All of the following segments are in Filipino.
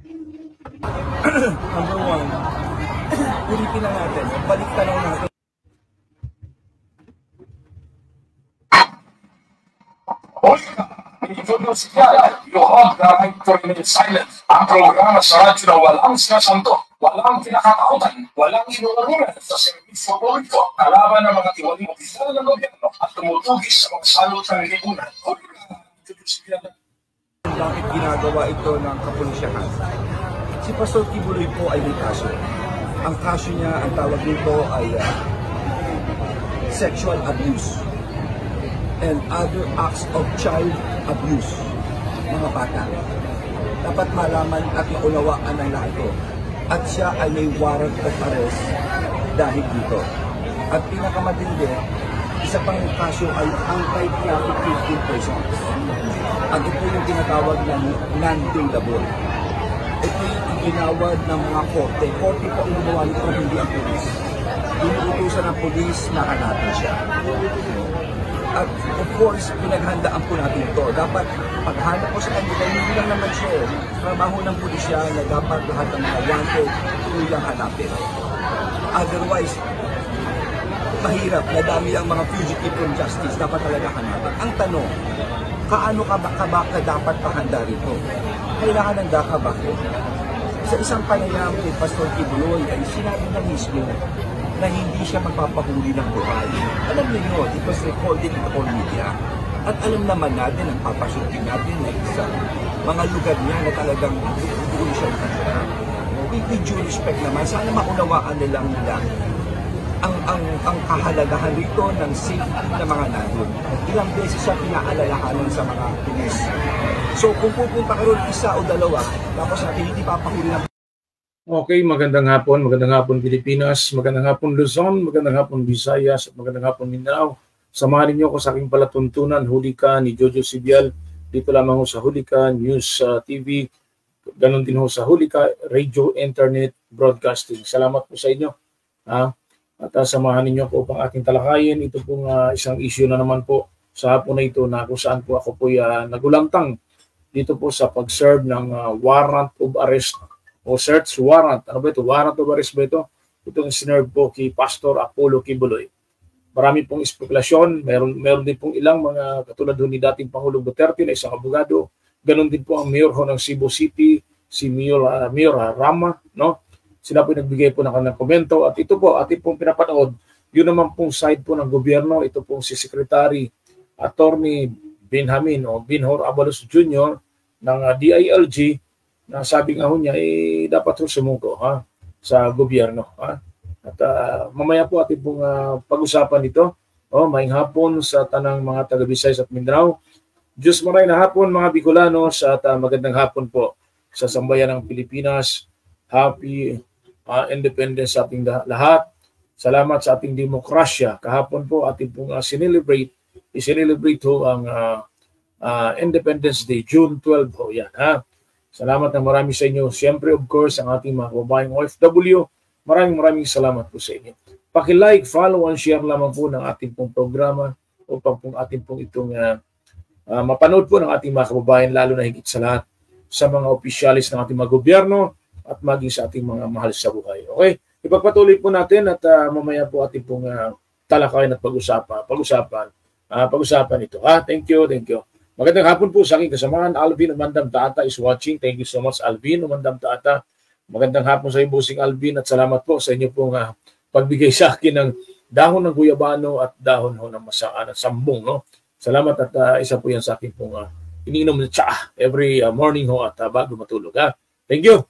Number one, ulitin na natin, balik tanaw natin. You have the right to remain silent. Ang programa sa radyo na walang sinasanto, walang kinakatakutan, walang inuurulan sa serbisyo publiko, kalaban ng mga tiwaling opisyal ng gobyerno at tumutugis sa mga salot ng lipunan. Bakit ginagawa ito ng kapulisyahan? Si Pastor Kibuloy po ay may kaso. Ang kaso niya, ang tawag nito ay sexual abuse and other acts of child abuse. Mga bata. Dapat malaman at maunawaan ng lahat ito. At siya ay may warrant of arrest dahil dito. At pinakamatindi, isa pang kaso ay anti-trafficking persons. At ito yung tinatawag ng non-bailable. Ito yung ginawad ng mga korte. Korte po ang gumawa nito, hindi ang pulis. Inuutusan ng pulis na hanapin siya. At of course, pinaghandaan po natin ito. Dapat paghanap po sa kanila, hindi lang naman siya. Trabaho ng pulisya na dapat lahat ng mga wanted tuyang hanapin. Otherwise, mahirap, nadami ang mga fugitive from justice, dapat talaga hanapin. Ang tanong, kaano ka ba dapat pahanda rito? Kailangan ng DACA bakit? Sa isang panayam kay Pastor Kibuloy ay sinabi na mismo na hindi siya magpapahuli ng buhay. Alam niyo, it was recorded in all media. At alam naman natin, ang papasukin natin na sa mga lugar niya na talagang doon siya nakatira. With due respect naman, sana maunawaan nilang nila ang kahalagahan rito ng safe na mga nandun. Ilang beses siya pinaalalahanan sa mga pulis. So kung pupunta ka ron isa o dalawa, tapos natin hindi papahuli ng... Okay, magandang hapon Pilipinas, magandang hapon Luzon, magandang hapon Visayas, at magandang hapon Mindanao. Samahan niyo ako sa aking palatuntunan, Hulika ni Jojo Sibial, dito lamang ho sa Hulika News TV, ganon din ho sa Hulika Radio Internet Broadcasting. Salamat po sa inyo. At samahan ninyo ako upang ating talakayin. Ito pong isang issue na naman po sa hapon na ito na kung saan po ako po nagulantang dito po sa pag-serve ng warrant of arrest o search warrant. Ano ba ito? Warrant of arrest ba ito? Itong sinerve po kay Pastor Apollo Kibuloy. Marami pong espekulasyon. Meron din pong ilang mga katulad ni dating Pangulong Duterte na isang abogado. Ganon din po ang mayor ng Cebu City, si Mayor Rama, no? Sila po nagbigay po ng kanilang komento at ito po, ating pong pinapanood, yun naman pong side po ng gobyerno, ito pong si Secretary Attorney Benjamin o Binhor Abalos Jr. ng DILG na sabi nga ho niya, dapat ho sumuko sa gobyerno. At mamaya po ating pong pag-usapan ito. Maayong hapon sa tanang mga taga-Visayas at Mindanao. Diyos maray na hapon mga Bicolanos at magandang hapon po sa sambayan ng Pilipinas. Happy independence sa ating lahat. Salamat sa ating demokrasya. Kahapon po ating pong i-celebrate ho ang Independence Day, June 12 ho. Yan, Salamat ng marami sa inyo. Siyempre, of course, ang ating mga kababayang OFW. Maraming salamat po sa inyo. Paki-like, follow, and share lamang po ng ating pong programa upang pong ating pong itong mapanood po ng ating mga kababayan, lalo na higit sa lahat sa mga opisyalis ng ating mga gobyerno at maging sa ating mga mahal sa buhay. Okay? Ipagpatuloy po natin at mamaya po ating pong talakayan at pag-usapan ito. Thank you. Magandang hapon po sa aking kasamahan. Alvin Umandam Taata is watching. Thank you so much, Alvin Umandam Taata. Magandang hapon sa iyo, Busing Alvin, at salamat po sa inyo pong pagbigay sa akin ng dahon ng guyabano at dahon ng masaan at sambong. No? Salamat at isa po yan sa akin pong iniinom na tsaa every morning at bago matulog. Thank you.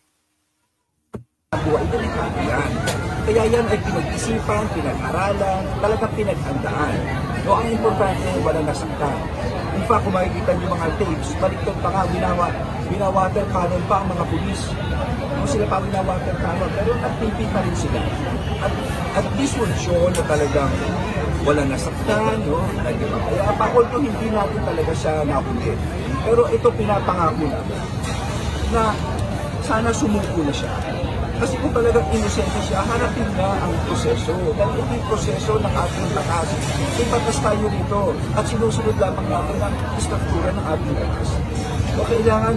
Buhay delikado yan. Kaya yan ay pinag-isipan, pinag-aralan, talagang pinaghandaan. No, ang importante ay walang nasaktan. In fact, kung makikita niyo mga tapes, baliktad pa nga, binawater cannon pa ang mga pulis. No, sila pa binawater cannon, pero nagpipi pa rin sila. At this would show na talagang walang nasaktan, no? Kaya pakol to hindi natin talaga siya nahuli. Pero ito pinapangako namin na sana sumuko na siya. Kasi kung talagang inosente siya, harapin na ang proseso. Dahil ito yung proseso ng ating batas. May batas tayo rito at sinusunod lamang natin ang istruktura ng ating batas. So kailangan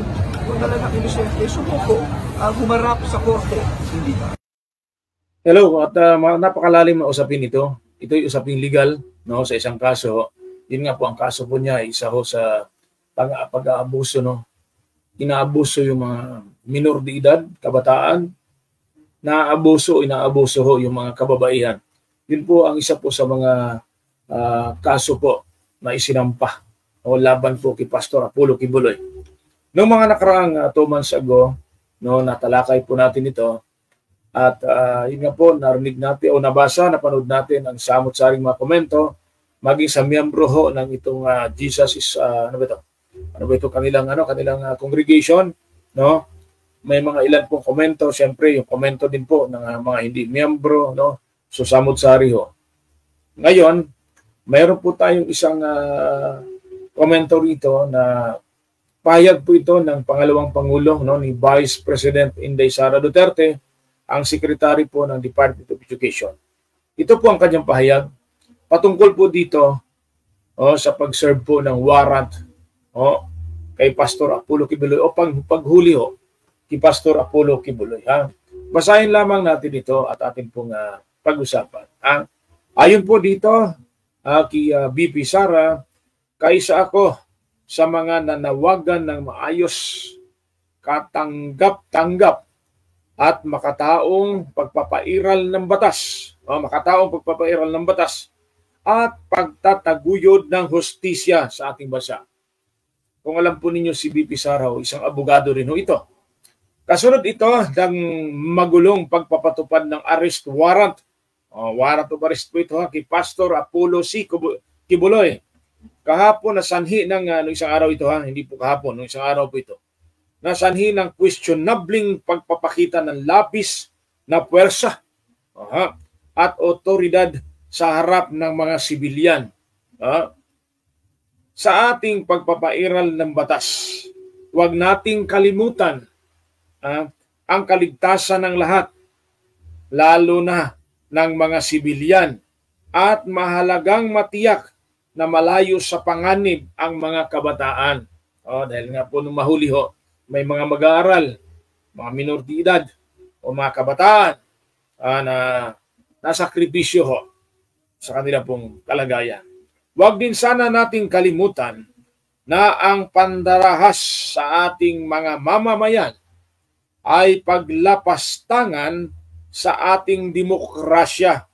kung talagang inosente, sumuko, humarap sa korte. Hindi ba? Hello, at napakalalim na usapin ito. Ito yung usaping legal, no, sa isang kaso. Yun nga po, ang kaso po niya, isa ho sa pag-aabuso, no. Inaabuso yung mga minor de edad, kabataan, inaabuso ho yung mga kababaihan. Yun po ang isa po sa mga kaso po na isinampa o laban po kay Pastor Apollo Quiboloy. Noong mga nakaraang 2 months ago, no, natalakay po natin ito. At yun nga po, narinig natin o napanood natin ang samot-saring mga komento maging sa miyembro ho ng itong Jesus is, ano ba ito kanilang congregation, no? May mga ilan pong komento, siyempre yung komento din po ng mga hindi miyembro, no? So samot-sari ho. Ngayon, mayroon po tayong isang komento rito na pahayag po ito ng pangalawang pangulo, no, ni Vice President Inday Sara Duterte, ang secretary po ng Department of Education. Ito po ang kanyang pahayag patungkol po dito sa pag-serve po ng warrant kay Pastor Apollo Quiboloy o paghuli ho kay Pastor Apollo Quiboloy. Basahin lamang natin ito at atin pong pag-usapan. Ayon po dito kay BP Sara, kaisa ako sa mga nanawagan ng maayos, katanggap-tanggap at makataong pagpapairal ng batas, at pagtataguyod ng hustisya sa ating bansa. Kung alam po ninyo, si BP Sara, isang abogado rin ho ito. Kasunod ito ng magulong pagpapatupad ng arrest warrant. Warrant of arrest po ito kay Pastor Apollo C. Quiboloy. Kahapon na sanhi ng isang araw ito, hindi po kahapon, nung isang araw po ito. Nasanhi ng questionabling pagpapakita ng labis na puwersa at otoridad sa harap ng mga sibilyan sa ating pagpapairal ng batas. Huwag nating kalimutan ang kaligtasan ng lahat, lalo na ng mga sibilyan, at mahalagang matiyak na malayo sa panganib ang mga kabataan. Dahil nga po nung mahuli ho, may mga mag-aaral, mga minor de edad o mga kabataan na nasakripisyo ho sa kanila pong kalagayan. Huwag din sana nating kalimutan na ang pandarahas sa ating mga mamamayan ay paglapastangan sa ating demokrasya.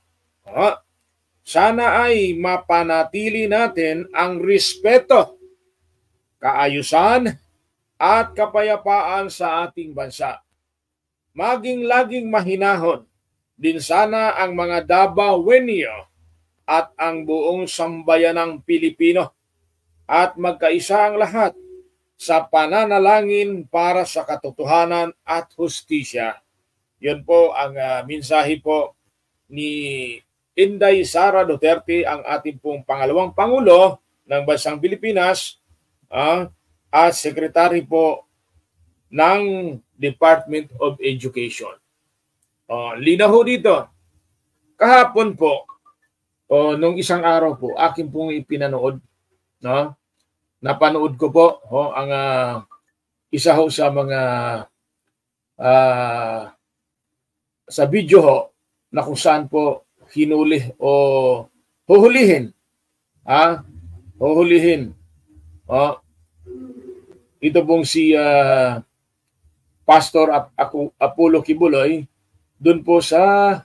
Sana ay mapanatili natin ang respeto, kaayusan, at kapayapaan sa ating bansa. Maging laging mahinahon din sana ang mga Davaoenyo at ang buong sambayanang Pilipino, at magkaisa ang lahat sa pananalangin para sa katotohanan at hustisya. Yun po ang mensahe po ni Inday Sara Duterte, ang ating pong pangalawang pangulo ng bansang Pilipinas, at secretary po ng Department of Education. Linaw ho dito. Kahapon po, nung isang araw po, akin pong ipinanood, no? Napanood ko po ang isa ho sa mga sa video ho na kung saan po hinuli o huhulihin. Huhulihin. Ito pong si Pastor Apollo Quiboloy doon po sa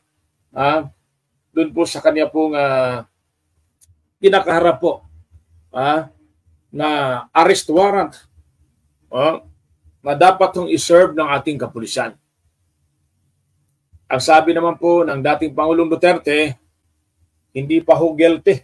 kanya pong kinakaharap po na arrest warrant na dapat hong iserve ng ating kapulisan. Ang sabi naman po ng dating Pangulong Duterte, hindi pa ho guilty.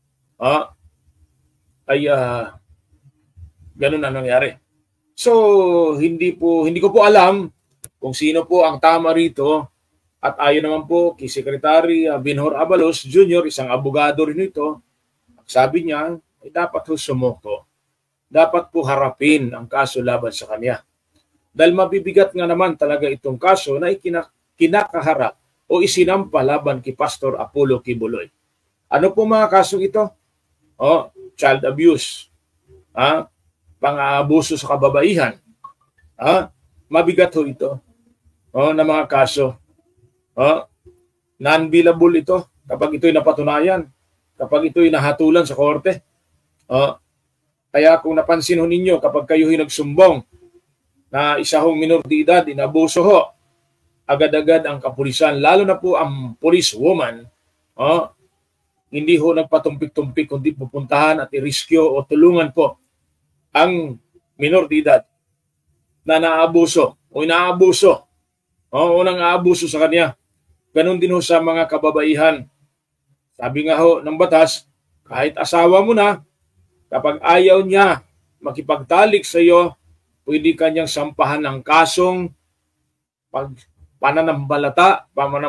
Ganun ang nangyari. So, hindi ko po alam kung sino po ang tama rito, at ayon naman po kay Secretary Binhor Abalos Jr., isang abogado rin ito, sabi niya, ay dapat po sumuko. Dapat po harapin ang kaso laban sa kanya. Dahil mabibigat nga naman talaga itong kaso na kinakaharap o isinampa laban kay Pastor Apollo Quiboloy. Ano po mga kasong ito? Child abuse. Pang-aabuso sa kababaihan. Mabigat ho ito na mga kaso. Non-billable ito kapag ito'y napatunayan, kapag ito'y nahatulan sa korte. Kaya kung napansin ho ninyo, kapag kayo'y nagsumbong na isa hong minor de edad, inabuso ho, agad-agad ang kapulisan, lalo na po ang police woman, hindi ho nagpatumpik-tumpik, kundi pupuntahan at i-rescue o tulungan po ang minor de edad na naabuso o inaabuso o nang-aabuso sa kanya. Ganon din ho sa mga kababaihan. Sabi nga ho ng batas, kahit asawa mo na, kapag ayaw niya makipagtalik sa iyo, pwede kanyang sampahan ng kasong pananambalata,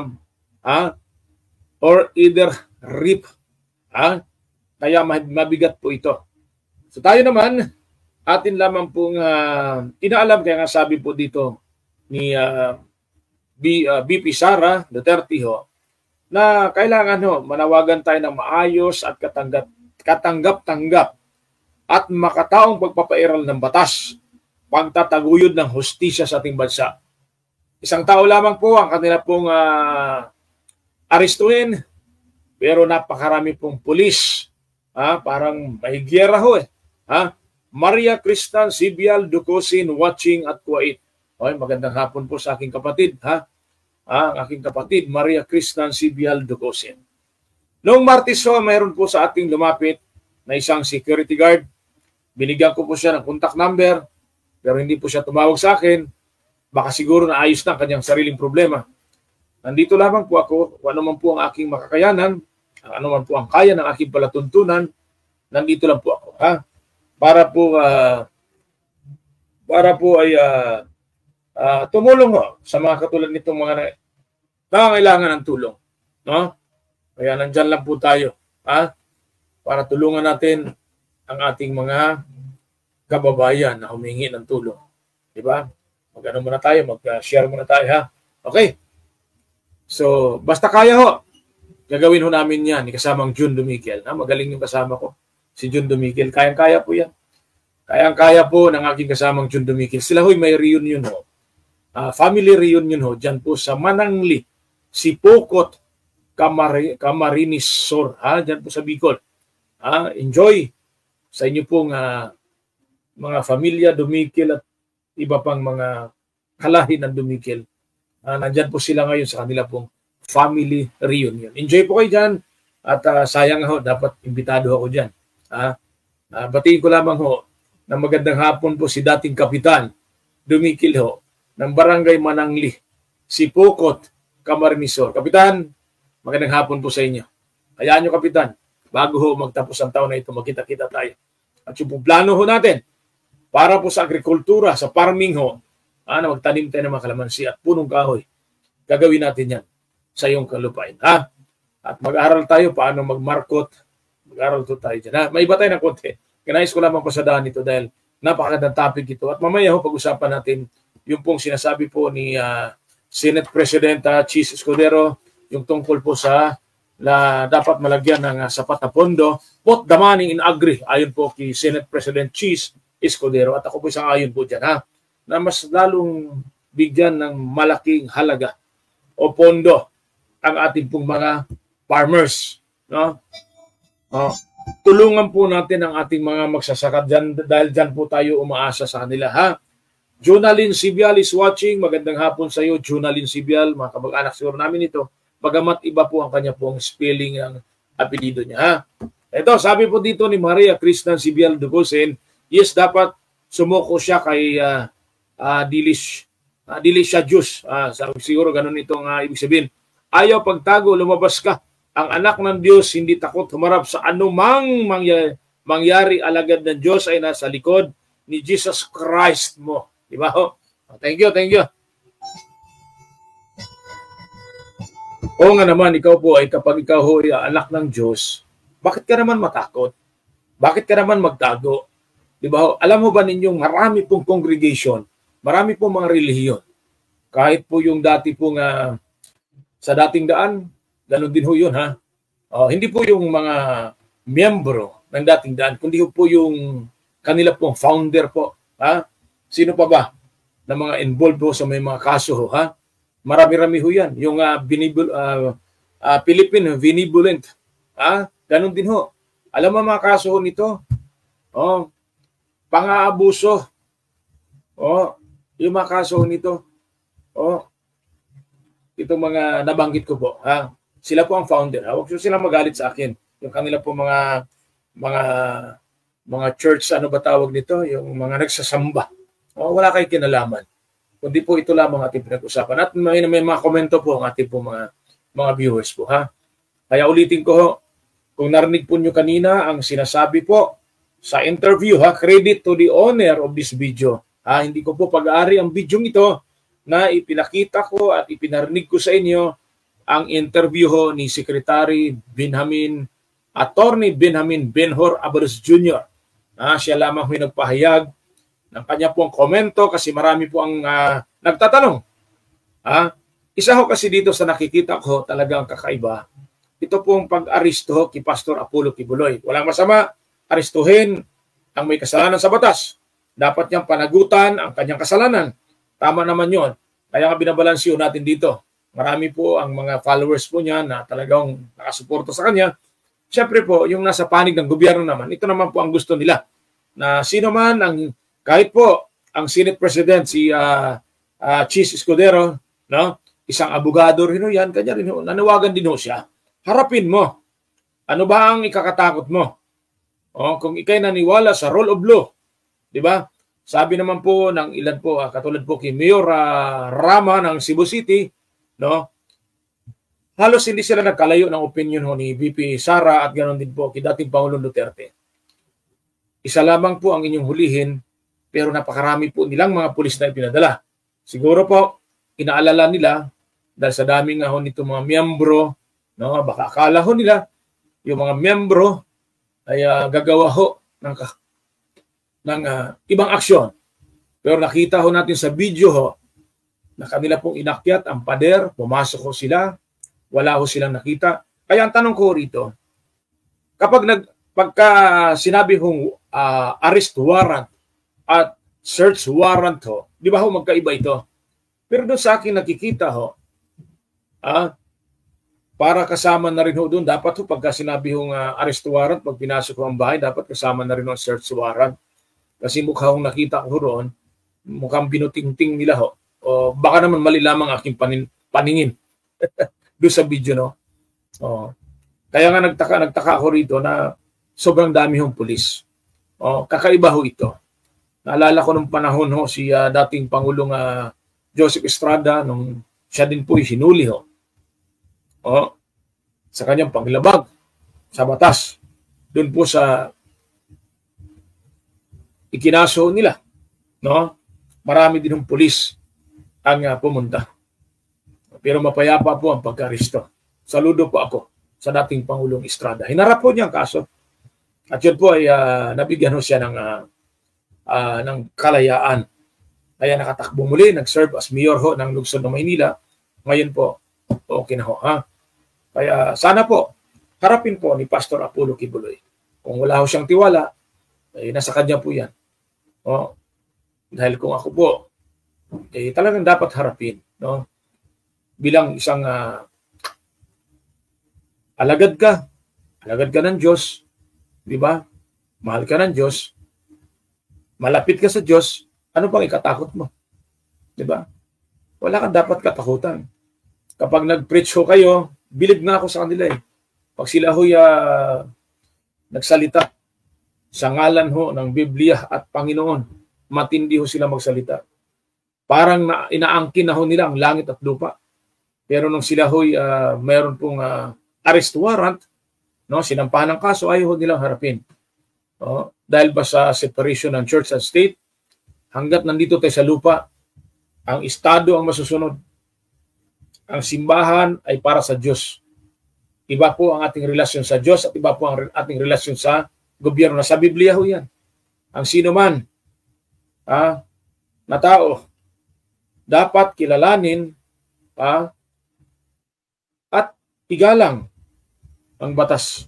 or either rape. Kaya mabigat po ito. So tayo naman, atin lamang pong inaalam, kaya nga sabi po dito ni BP Sara Duterte ho, na kailangan ho manawagan tayo ng maayos at katanggap-tanggap at makataong pagpapairal ng batas, pagtataguyod ng hustisya sa ating bansa. Isang tao lamang po ang kanila pong arestuhin, pero napakarami pong pulis. Parang may giyera ho eh. Maria Cristan Sibial Ducosin watching at Kuwait. Magandang hapon po sa aking kapatid. Ang aking kapatid, Maria Cristan Sibial Ducosin. Noong Martes ho, mayroon po sa ating lumapit na isang security guard. Binigyan ko po siya ng contact number, pero hindi po siya tumawag sa akin. Baka siguro na ayos na ang kanyang sariling problema. Nandito lamang po ako, kung ano man po ang aking makakayanan, ano man po ang kaya ng aking palatuntunan, nandito lang po ako. Para po ay tumulong ho sa mga katulad nitong mga nangangailangan ng tulong. No? Kaya nandyan lang po tayo. Para tulungan natin ang ating mga kababayan na humingi ng tulong. Diba? Mag-ano muna tayo, mag-share muna tayo ha. Okay. So, basta kaya ho, gagawin ho namin yan, kasamang June Dumiquel. Magaling yung kasama ko, si June Dumiquel. Kayang-kaya po yan. Kayang-kaya po ng aking kasamang June Dumiquel. Sila ho'y may reunion ho. Family reunion ho, dyan po sa Manangli, Sipokot, Camarines Sur. Dyan po sa Bicol. Enjoy sa inyo pong mga familia Dumiquel at iba pang mga kalahi ng Dumiquel. Nandyan po sila ngayon sa kanila pong family reunion. Enjoy po kayo dyan at sayang ho, dapat imbitado ako dyan. Batiin ko lamang ho na magandang hapon po si dating kapitan Dumiquel ho ng Barangay Manangli, Sipokot, Camarines Sur. Kapitan, magandang hapon po sa inyo. Hayaan nyo, Kapitan, bago ho magtapos ang taon na ito, magkita-kita tayo. At yung plano ho natin, para po sa agrikultura, sa farming ho, na magtanim tayo ng mga kalamansi at punong kahoy. Gagawin natin yan sa iyong kalupain. At mag-aaral tayo paano magmarkot. Mag-aaral tayo dyan. May iba tayo ng konti. Kinais ko lamang pasadahan ito dahil napakagandang topic ito. At mamaya ho, pag-usapan natin yung pong sinasabi po ni Senate President Cheese Escudero, yung tungkol po sa dapat malagyan ng sapat na pondo, put the money in agri, ayon po kay Senate President Cheese Escudero. At ako po isang ayon po dyan, na mas lalong bigyan ng malaking halaga o pondo ang ating pong mga farmers. No? Tulungan po natin ang ating mga magsasaka dyan dahil dyan po tayo umaasa sa kanila. Jonalyn Sibial is watching. Magandang hapon sa iyo, Jonalyn Sibial. Mga kabag-anak siguro namin ito. Bagamat iba po ang kanya pong spelling ng apelido niya. Ito, sabi po dito ni Maria Cristan Sibial Ducosin, yes, dapat sumuko siya kay Dilisha Diyos. Siguro ganun itong ibig sabihin. Ayaw pagtago, lumabas ka. Ang anak ng Diyos hindi takot humarap sa anumang mangyari. Alagad ng Diyos ay nasa likod ni Jesus Christ mo. Diba ho? Thank you, thank you. O nga naman, ikaw po ay kapag ikaw ho ay anak ng Diyos, bakit ka naman matakot? Bakit ka naman magtago? Diba ho? Alam mo ba ninyong marami pong congregation, marami pong mga relihiyon. Kahit po yung dati pong sa dating daan, ganun din ho yun hindi po yung mga miyembro ng dating daan, kundi po yung kanila pong founder po. Sino pa ba? na mga involved ho sa may mga kaso ho, ha? Marami-rami ho yan. Yung Philippine Benevolent, ganun din ho. Alam mo mga kaso ho nito, pang-aabuso, yung mga kaso ho nito, itong mga nabanggit ko po, ha? Sila po ang founder, ha? Huwag sila magalit sa akin. Yung kanila po mga church, ano ba tawag nito? Yung mga nagsasamba. Wala kayong kinalaman. Kundi po ito lamang ating pinag-usapan. At may mga komento po ang ating po mga viewers po, ha? Kaya ulitin ko ho, kung narinig po nyo kanina ang sinasabi po sa interview, ha? Credit to the owner of this video. Hindi ko po pag-aari ang video ito na ipinakita ko at ipinarinig ko sa inyo ang interview ho ni Secretary Attorney Benjamin Benhur Abalos Jr. Siya lamang yung nagpahayag ng kanya pong komento kasi marami po ang nagtatanong. Isa ho kasi dito sa nakikita ko talagang kakaiba, ito pong pag-aristo kay Pastor Apollo Kibuloy. Walang masama, aristuhin ang may kasalanan sa batas. Dapat niyang panagutan ang kanyang kasalanan. Tama naman yon. Kaya nga binabalansyo natin dito. Marami po ang mga followers po niya na talagang nakasuporta sa kanya. Siyempre po, yung nasa panig ng gobyerno naman, ito naman po ang gusto nila. Na sino man, kahit po ang Senate President, si Chis Escudero, no? Isang abogado rin yan, kanya rin, nanawagan din siya. Harapin mo. Ano ba ang ikakatakot mo? Kung ikay naniwala sa rule of law, di ba? Sabi naman po ng ilan po, katulad po kay Mayor Rama ng Cebu City, no? Halos hindi sila nagkalayo ng opinion ni VP Sara at ganoon din po kay dating Pangulong Duterte. Isa lamang po ang inyong hulihin, pero napakarami po nilang mga pulis na ipinadala. Siguro po, inaalala nila, dahil sa daming nito mga miyembro, no? Baka akala ho nila, yung mga miyembro ay gagawa ho ng ibang aksyon. Pero nakita ho natin sa video ho, na kanila pong inakyat ang pader, pumasok ho sila, wala ho silang nakita. Kaya ang tanong ko rito, pagka sinabi hong arrest warrant at search warrant ho, di ba ho magkaiba ito? Pero doon sa akin nakikita ho, para kasama na rin ho doon, dapat ho pagka sinabi hong arrest warrant, pag pinasok ho ang bahay, dapat kasama na rin ho ang search warrant. Kasi mukha hong nakita ko roon, mukhang binutingting nila ho. O baka naman mali lamang aking paningin doon sa video, no? Kaya nga nagtaka ako rito na sobrang dami hong pulis. Kakaiba ho ito. Naalala ko nung panahon ho si dating Pangulong Joseph Estrada nung siya din po hinuli ho. Sa kanyang paglabag sa batas. Doon po sa ikinaso nila, no? Marami din ng pulis ang pumunta. Pero mapayapa po ang pagka-aresto. Saludo po ako sa dating Pangulong Estrada. Hinarap po niya ang kaso. At yun po ay nabigyan ho siya ng kalayaan. Kaya nakatakbo muli, nag-serve as mayor ho ng lungsod ng Maynila. Ngayon po, okay na ho. Kaya sana po, harapin po ni Pastor Apollo Kibuloy. Kung wala ho siyang tiwala, ay nasa kanya po yan. Dahil kung ako po, talagang dapat harapin, no? Bilang isang alagad ka ng Diyos, di ba? Mahal ka ng Diyos, malapit ka sa Diyos, ano pang ikatakot mo? Di ba? Wala kang dapat katakutan. Kapag nag-preach ho kayo, bilib nga ako sa kanila eh. Pag sila ho'y nagsalita sa ngalan ho ng Biblia at Panginoon, matindi ho sila magsalita. Parang inaangkin na ho nila ang langit at lupa. Pero nung sila ho'y mayroon pong arrest warrant, no, sinampahan ng kaso, ayaw ho nilang harapin. Dahil ba sa separation ng church and state, hanggat nandito tayo sa lupa, ang estado ang masusunod. Ang simbahan ay para sa Diyos. Iba po ang ating relasyon sa Diyos at iba po ang ating relasyon sa gobyerno. Sa Biblia ho yan. Ang sino man na tao dapat kilalanin at igalang ang batas.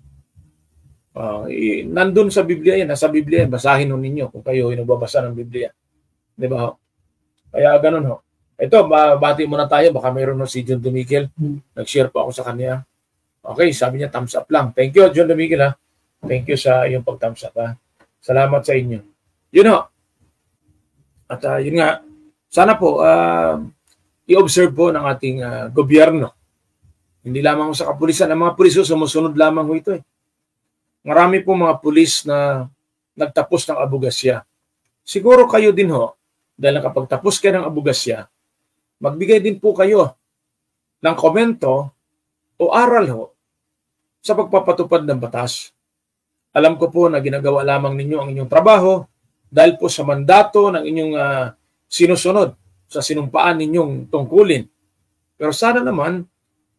Nandun sa Biblia yan. Nasa Biblia yan. Basahin ho ninyo kung kayo ay nagbabasa ng Biblia. Di ba? Kaya ganun ho. Ito, bati muna tayo. Baka mayroon no si John Dumigil. Nag-share po ako sa kanya. Okay, sabi niya thumbs up lang. Thank you, John Dumigil ha. Thank you sa iyong pag-thumbs up ha. Salamat sa inyo. Yun ho. At yun nga, sana po i-observe po ng ating gobyerno. Hindi lamang sa kapulisan. Ang mga pulis sumusunod lamang ho ito eh. Marami po mga pulis na nagtapos ng abogasya. Siguro kayo din ho, dahil nakapagtapos kayo ng abogasya, magbigay din po kayo ng komento o aral ho sa pagpapatupad ng batas. Alam ko po na ginagawa lamang ninyo ang inyong trabaho dahil po sa mandato ng inyong sinusunod sa sinumpaan ninyong tungkulin. Pero sana naman,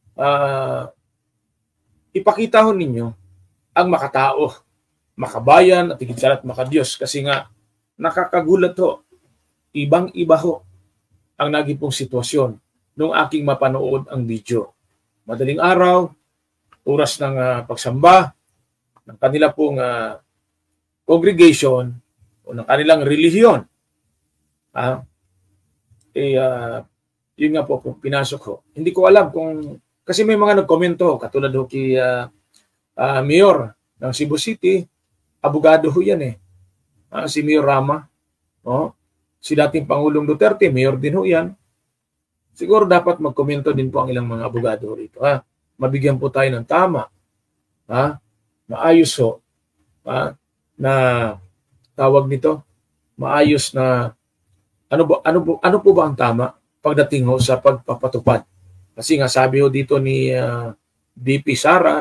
ipakita ho ninyo ang makatao, makabayan at higit sa lahat makadiyos. Kasi nga, nakakagulat ho, ibang-iba ho ang naging pong sitwasyon nung aking mapanood ang video. Madaling araw, oras ng pagsamba, ng kanila pong congregation o ng kanilang relihiyon. Yun nga po, pinasok ho. Hindi ko alam kung, kasi may mga nagkomento, katulad ho kay Mayor ng Cebu City, abogado ho yan eh. Si Mayor Rama, si dating Pangulong Duterte, Mayor din ho yan. Siguro dapat magkomento din po ang ilang mga abogado rito. Mabigyan po tayo ng tama. Maayos ho. Na tawag nito, maayos na ano po ba ang tama pagdating ho sa pagpapatupad? Kasi nga sabi ho dito ni DP Sara,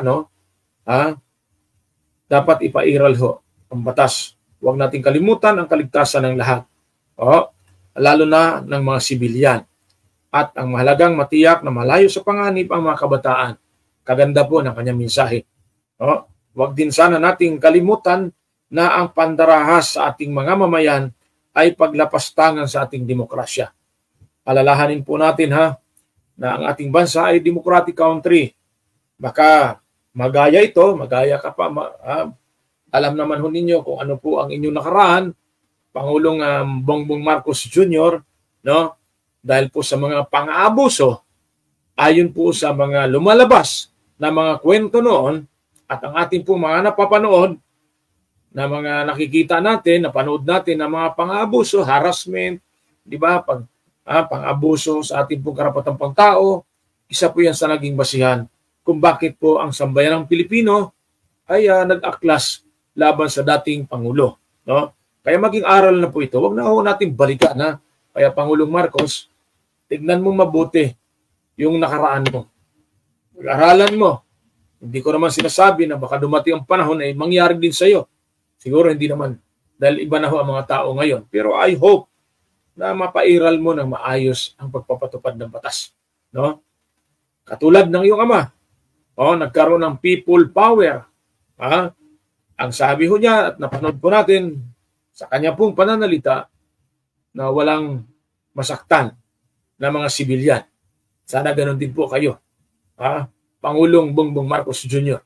dapat ipairal ho ang batas. Huwag nating kalimutan ang kaligtasan ng lahat. Lalo na ng mga sibilyan. At ang mahalagang matiyak na malayo sa panganib ang mga kabataan. Kaganda po ng kanyang mensahe. Huwag din sana nating kalimutan na ang pandarahas sa ating mga mamayan ay paglapastangan sa ating demokrasya. Alalahanin po natin na ang ating bansa ay democratic country. Baka magaya ito, magaya ka pa. Alam naman ho ninyo kung ano po ang inyong nakaraan, Pangulong Bongbong Marcos Jr., dahil po sa mga pang-aabuso, ayon po sa mga lumalabas na mga kwento noon at ang ating po mga napapanood na mga nakikita natin, napanood natin na mga pang-aabuso, harassment, di ba, pang-abuso sa ating po karapatang pangtao, isa po yan sa naging basihan kung bakit po ang sambayanang Pilipino ay nag-aklas laban sa dating Pangulo. Kaya maging aral na po ito. Huwag na ho natin balikan. Kaya Pangulong Marcos, tignan mo mabuti yung nakaraan mo. Pag-aralan mo. Hindi ko naman sinasabi na baka dumating ang panahon ay mangyari din sa iyo. Siguro hindi naman dahil iba na ho ang mga tao ngayon. Pero I hope na mapairal mo ng maayos ang pagpapatupad ng batas. Katulad ng iyong ama. Nagkaroon ng people power. Ang sabi ho niya at napanood po natin sa kanya pong pananalita na walang masaktan na mga sibilyan. Sana ganun din po kayo. Pangulong Bongbong Marcos Jr.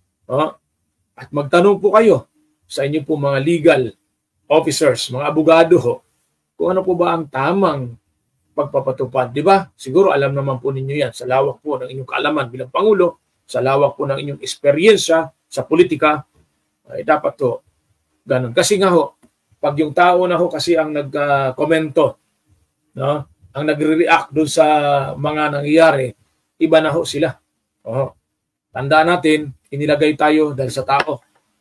At magtanong po kayo sa inyo po mga legal officers, mga abogado ho, kung ano po ba ang tamang pagpapatupad. Di ba? Siguro alam naman po ninyo yan sa lawak po ng inyong kaalaman bilang Pangulo, sa lawak po ng inyong eksperyensya sa politika, ay dapat to ganun. Kasi nga ho, pag yung tao na ho kasi ang nagkomento, ang nagre-react doon sa mga nangyayari, iba na ho sila. Tandaan natin, inilagay tayo dahil sa tao.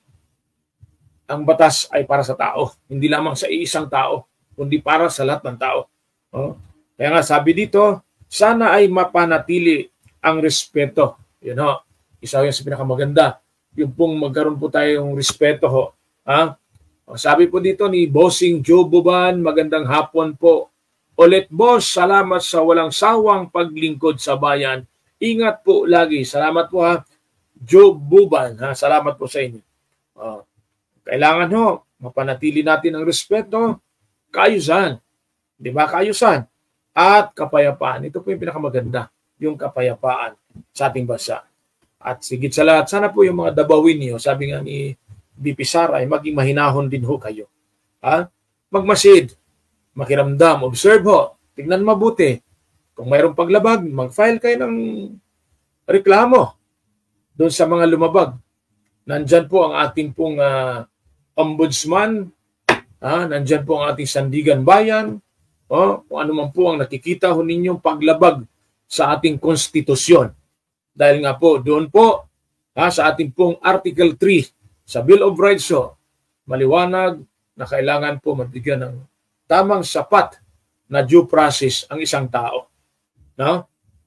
Ang batas ay para sa tao, hindi lamang sa iisang tao, kundi para sa lahat ng tao. Kaya nga sabi dito, sana ay mapanatili ang respeto. Yun ho, isa yun sa pinakamaganda. Yung pong magkaroon po tayong respeto ho. Sabi po dito ni Bossing Joe Buban, magandang hapon po. Ulit boss, salamat sa walang sawang paglingkod sa bayan. Ingat po lagi. Salamat po Joe Buban. Salamat po sa inyo. Kailangan ho, mapanatili natin ang respeto, kaayusan. Di ba? Kaayusan. At kapayapaan. Ito po yung pinakamaganda. Yung kapayapaan sa ating bansa. At sigit sa lahat, sana po yung mga dabawin niyo, sabi nga ni BP Sara, ay maging mahinahon din ho kayo. Magmasid. makiramdam, observe ho, tignan mabuti. Kung mayroong paglabag, mag-file kayo ng reklamo doon sa mga lumabag. Nandyan po ang ating pong ombudsman, nandyan po ang ating sandigan bayan, kung ano man po ang nakikita ho ninyong paglabag sa ating konstitusyon. Dahil nga po, doon po, sa ating pong Article 3 sa Bill of Rights, maliwanag na kailangan po mabigyan ng tamang sapat na due process ang isang tao. No?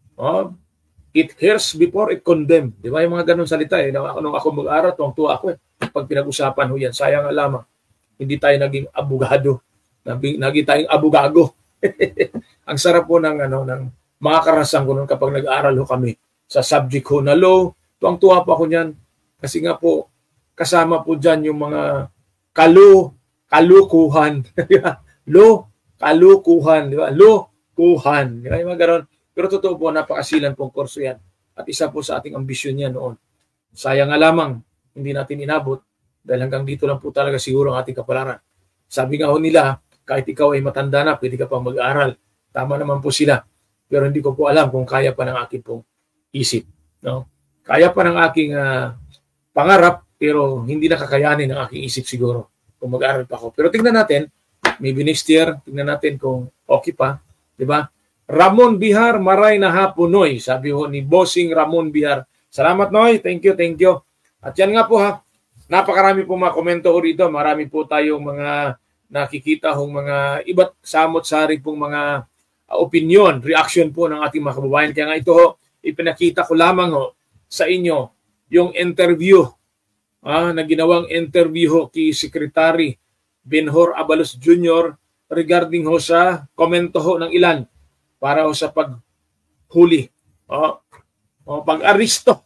It hears before it condemns. Di ba yung mga ganun salita eh? Nung ako mag-aral, tuwang-tuwa ako eh. Pag pinag-usapan ho yan, sayang nga lamang. Hindi tayo naging abogado. Naging tayong abogago. Ang sarap po ng mga karanasan ko noon kapag nag-aaral ho kami sa subject ho na law. Tuwang-tuwa po ako niyan. Kasi nga po, kasama po dyan yung mga kalukuhan. Kalukuhan. Di ba? Lukuhan. Di ba? Yung mga ganun. Pero totoo po, napakasilan pong kurso yan. At isa po sa ating ambisyon yan noon. Sayang nga lamang, hindi natin inabot dahil hanggang dito lang po talaga siguro ang ating kapalaran. Sabi nga ho nila, kahit ikaw ay matanda na, pwede ka pang mag-aral. Tama naman po sila. Pero hindi ko po alam kung kaya pa ng aking pong isip. No? Kaya pa ng aking pangarap, pero hindi nakakayanin ng aking isip siguro kung mag-aral pa ako. Pero tingnan natin, maybe next year, tingnan natin kung okay pa. Diba? Ramon Bihar, maray na hapunoy. Sabi ho ni Bossing Ramon Bihar. Salamat, Noy. Thank you, thank you. At yan nga po ha, napakarami po mga komento ho rito. Marami po tayong mga nakikita hong mga iba't samot-sari pong mga opinion, reaction po ng ating mga kababayan. Kaya nga ito ho, ipinakita ko lamang ho sa inyo yung interview na ginawang interview ho kay Secretary Benhur Abalos Jr. regarding ho sa komento ho ng ilan para ho sa paghuli, pag-aristo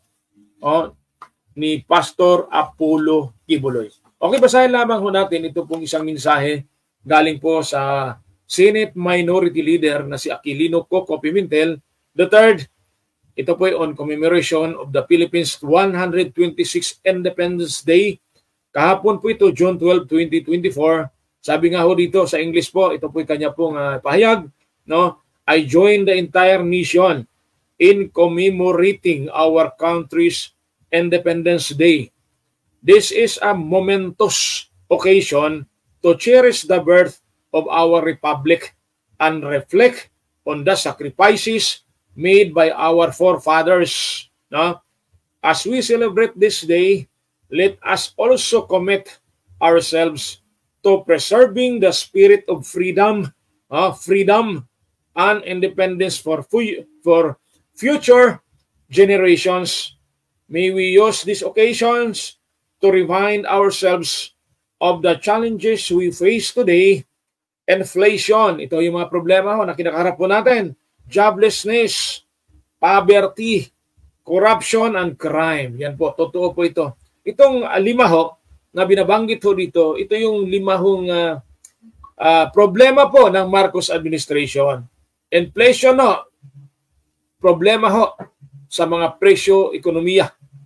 ni Pastor Apollo Kibuloy. Okay, basahin lamang ho natin ito pong isang mensahe galing po sa Senate Minority Leader na si Aquilino Coco Pimentel III. Ito po ay on commemoration of the Philippines 126th Independence Day. Kahapon po ito, June 12, 2024. Sabi nga ho dito sa English po, ito po ay kanya pong pahayag, no? I join the entire nation in commemorating our country's Independence Day. This is a momentous occasion to cherish the birth of our republic and reflect on the sacrifices made by our forefathers. No? As we celebrate this day, let us also commit ourselves to preserving the spirit of freedom, and independence for future generations. May we use these occasions to remind ourselves of the challenges we face today. Inflation, ito yung mga problema na kinakaharap po natin. Joblessness, poverty, corruption, and crime. Yan po, totoo po ito. Itong lima ho, na binabanggit ho dito, ito yung limahong problema po ng Marcos administration. Inflation ho, problema ho sa mga presyo, ekonomiya.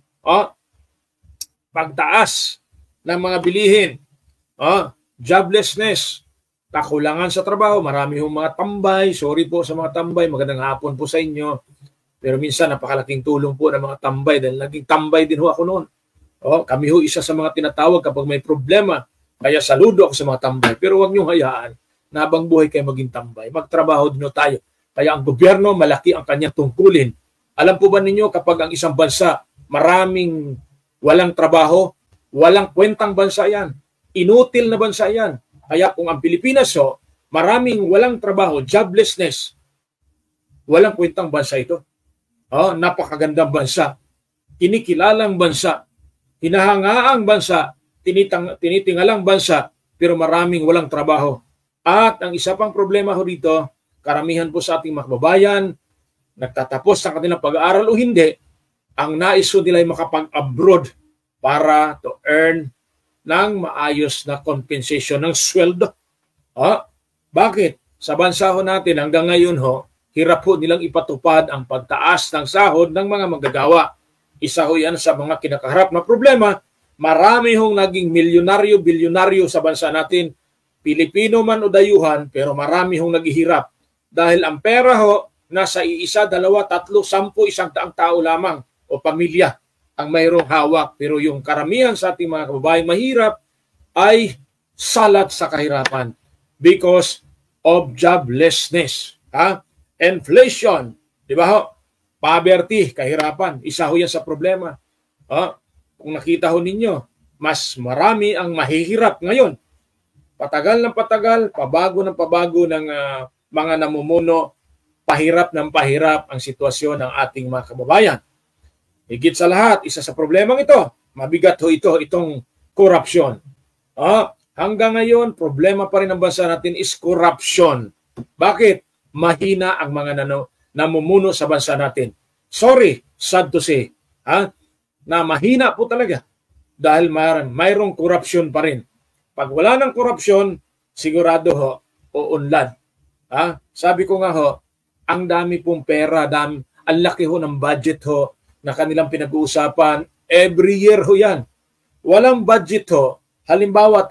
Pagtaas ng mga bilihin. Joblessness, kakulangan sa trabaho, marami hong mga tambay. Sorry po sa mga tambay, magandang hapon po sa inyo. Pero minsan napakalaking tulong po ng mga tambay dahil naging tambay din ho ako noon. Kami ho isa sa mga tinatawag kapag may problema. Kaya saludo ako sa mga tambay. Pero huwag niyong hayaan na habang buhay kayo maging tambay. Magtrabaho din tayo. Kaya ang gobyerno, malaki ang kanyang tungkulin. Alam po ba ninyo kapag ang isang bansa, maraming walang trabaho, walang kwentang bansa yan. Inutil na bansa yan. Kaya kung ang Pilipinas maraming walang trabaho, joblessness, walang kwentang bansa ito. Napakagandang bansa. Kinikilalang bansa. Hinahangaang bansa. Tinitingalang bansa. Pero maraming walang trabaho. At ang isa pang problema ho dito, karamihan po sa ating mga kababayan, nagtatapos ng kanilang pag-aaral o hindi, ang nais nila ay makapag-abroad para to earn ng maayos na compensation ng sweldo. Bakit? Sa bansa ho natin hanggang ngayon hirap ho nilang ipatupad ang pagtaas ng sahod ng mga manggagawa. Isa ho yan sa mga kinakaharap na problema. Marami hong naging milyonaryo, bilyonaryo sa bansa natin Pilipino man o dayuhan, pero marami hong naghihirap. Dahil ang pera ho, nasa iisa, dalawa, tatlo, 10, 100 tao lamang o pamilya ang mayroong hawak. Pero yung karamihan sa ating mga kababayan mahirap ay salat sa kahirapan because of joblessness. Inflation, di ba ho? Poverty, kahirapan. Isa ho yan sa problema. Kung nakita ho ninyo, mas marami ang mahihirap ngayon. Patagal ng patagal, pabago ng pabago ng mga namumuno, pahirap ng pahirap ang sitwasyon ng ating mga kababayan. Higit sa lahat, isa sa problemang ito, mabigat ho itong corruption. Hanggang ngayon, problema pa rin ng bansa natin is corruption. Bakit? Mahina ang mga namumuno sa bansa natin. Sorry, sad to say, na mahina po talaga dahil mayroong corruption pa rin. Pag wala ng korupsyon, sigurado ho, uunlad. Sabi ko nga ho, ang dami pong pera, ang laki ho ng budget ho na kanilang pinag-uusapan. Every year ho yan. Walang budget ho. Halimbawa,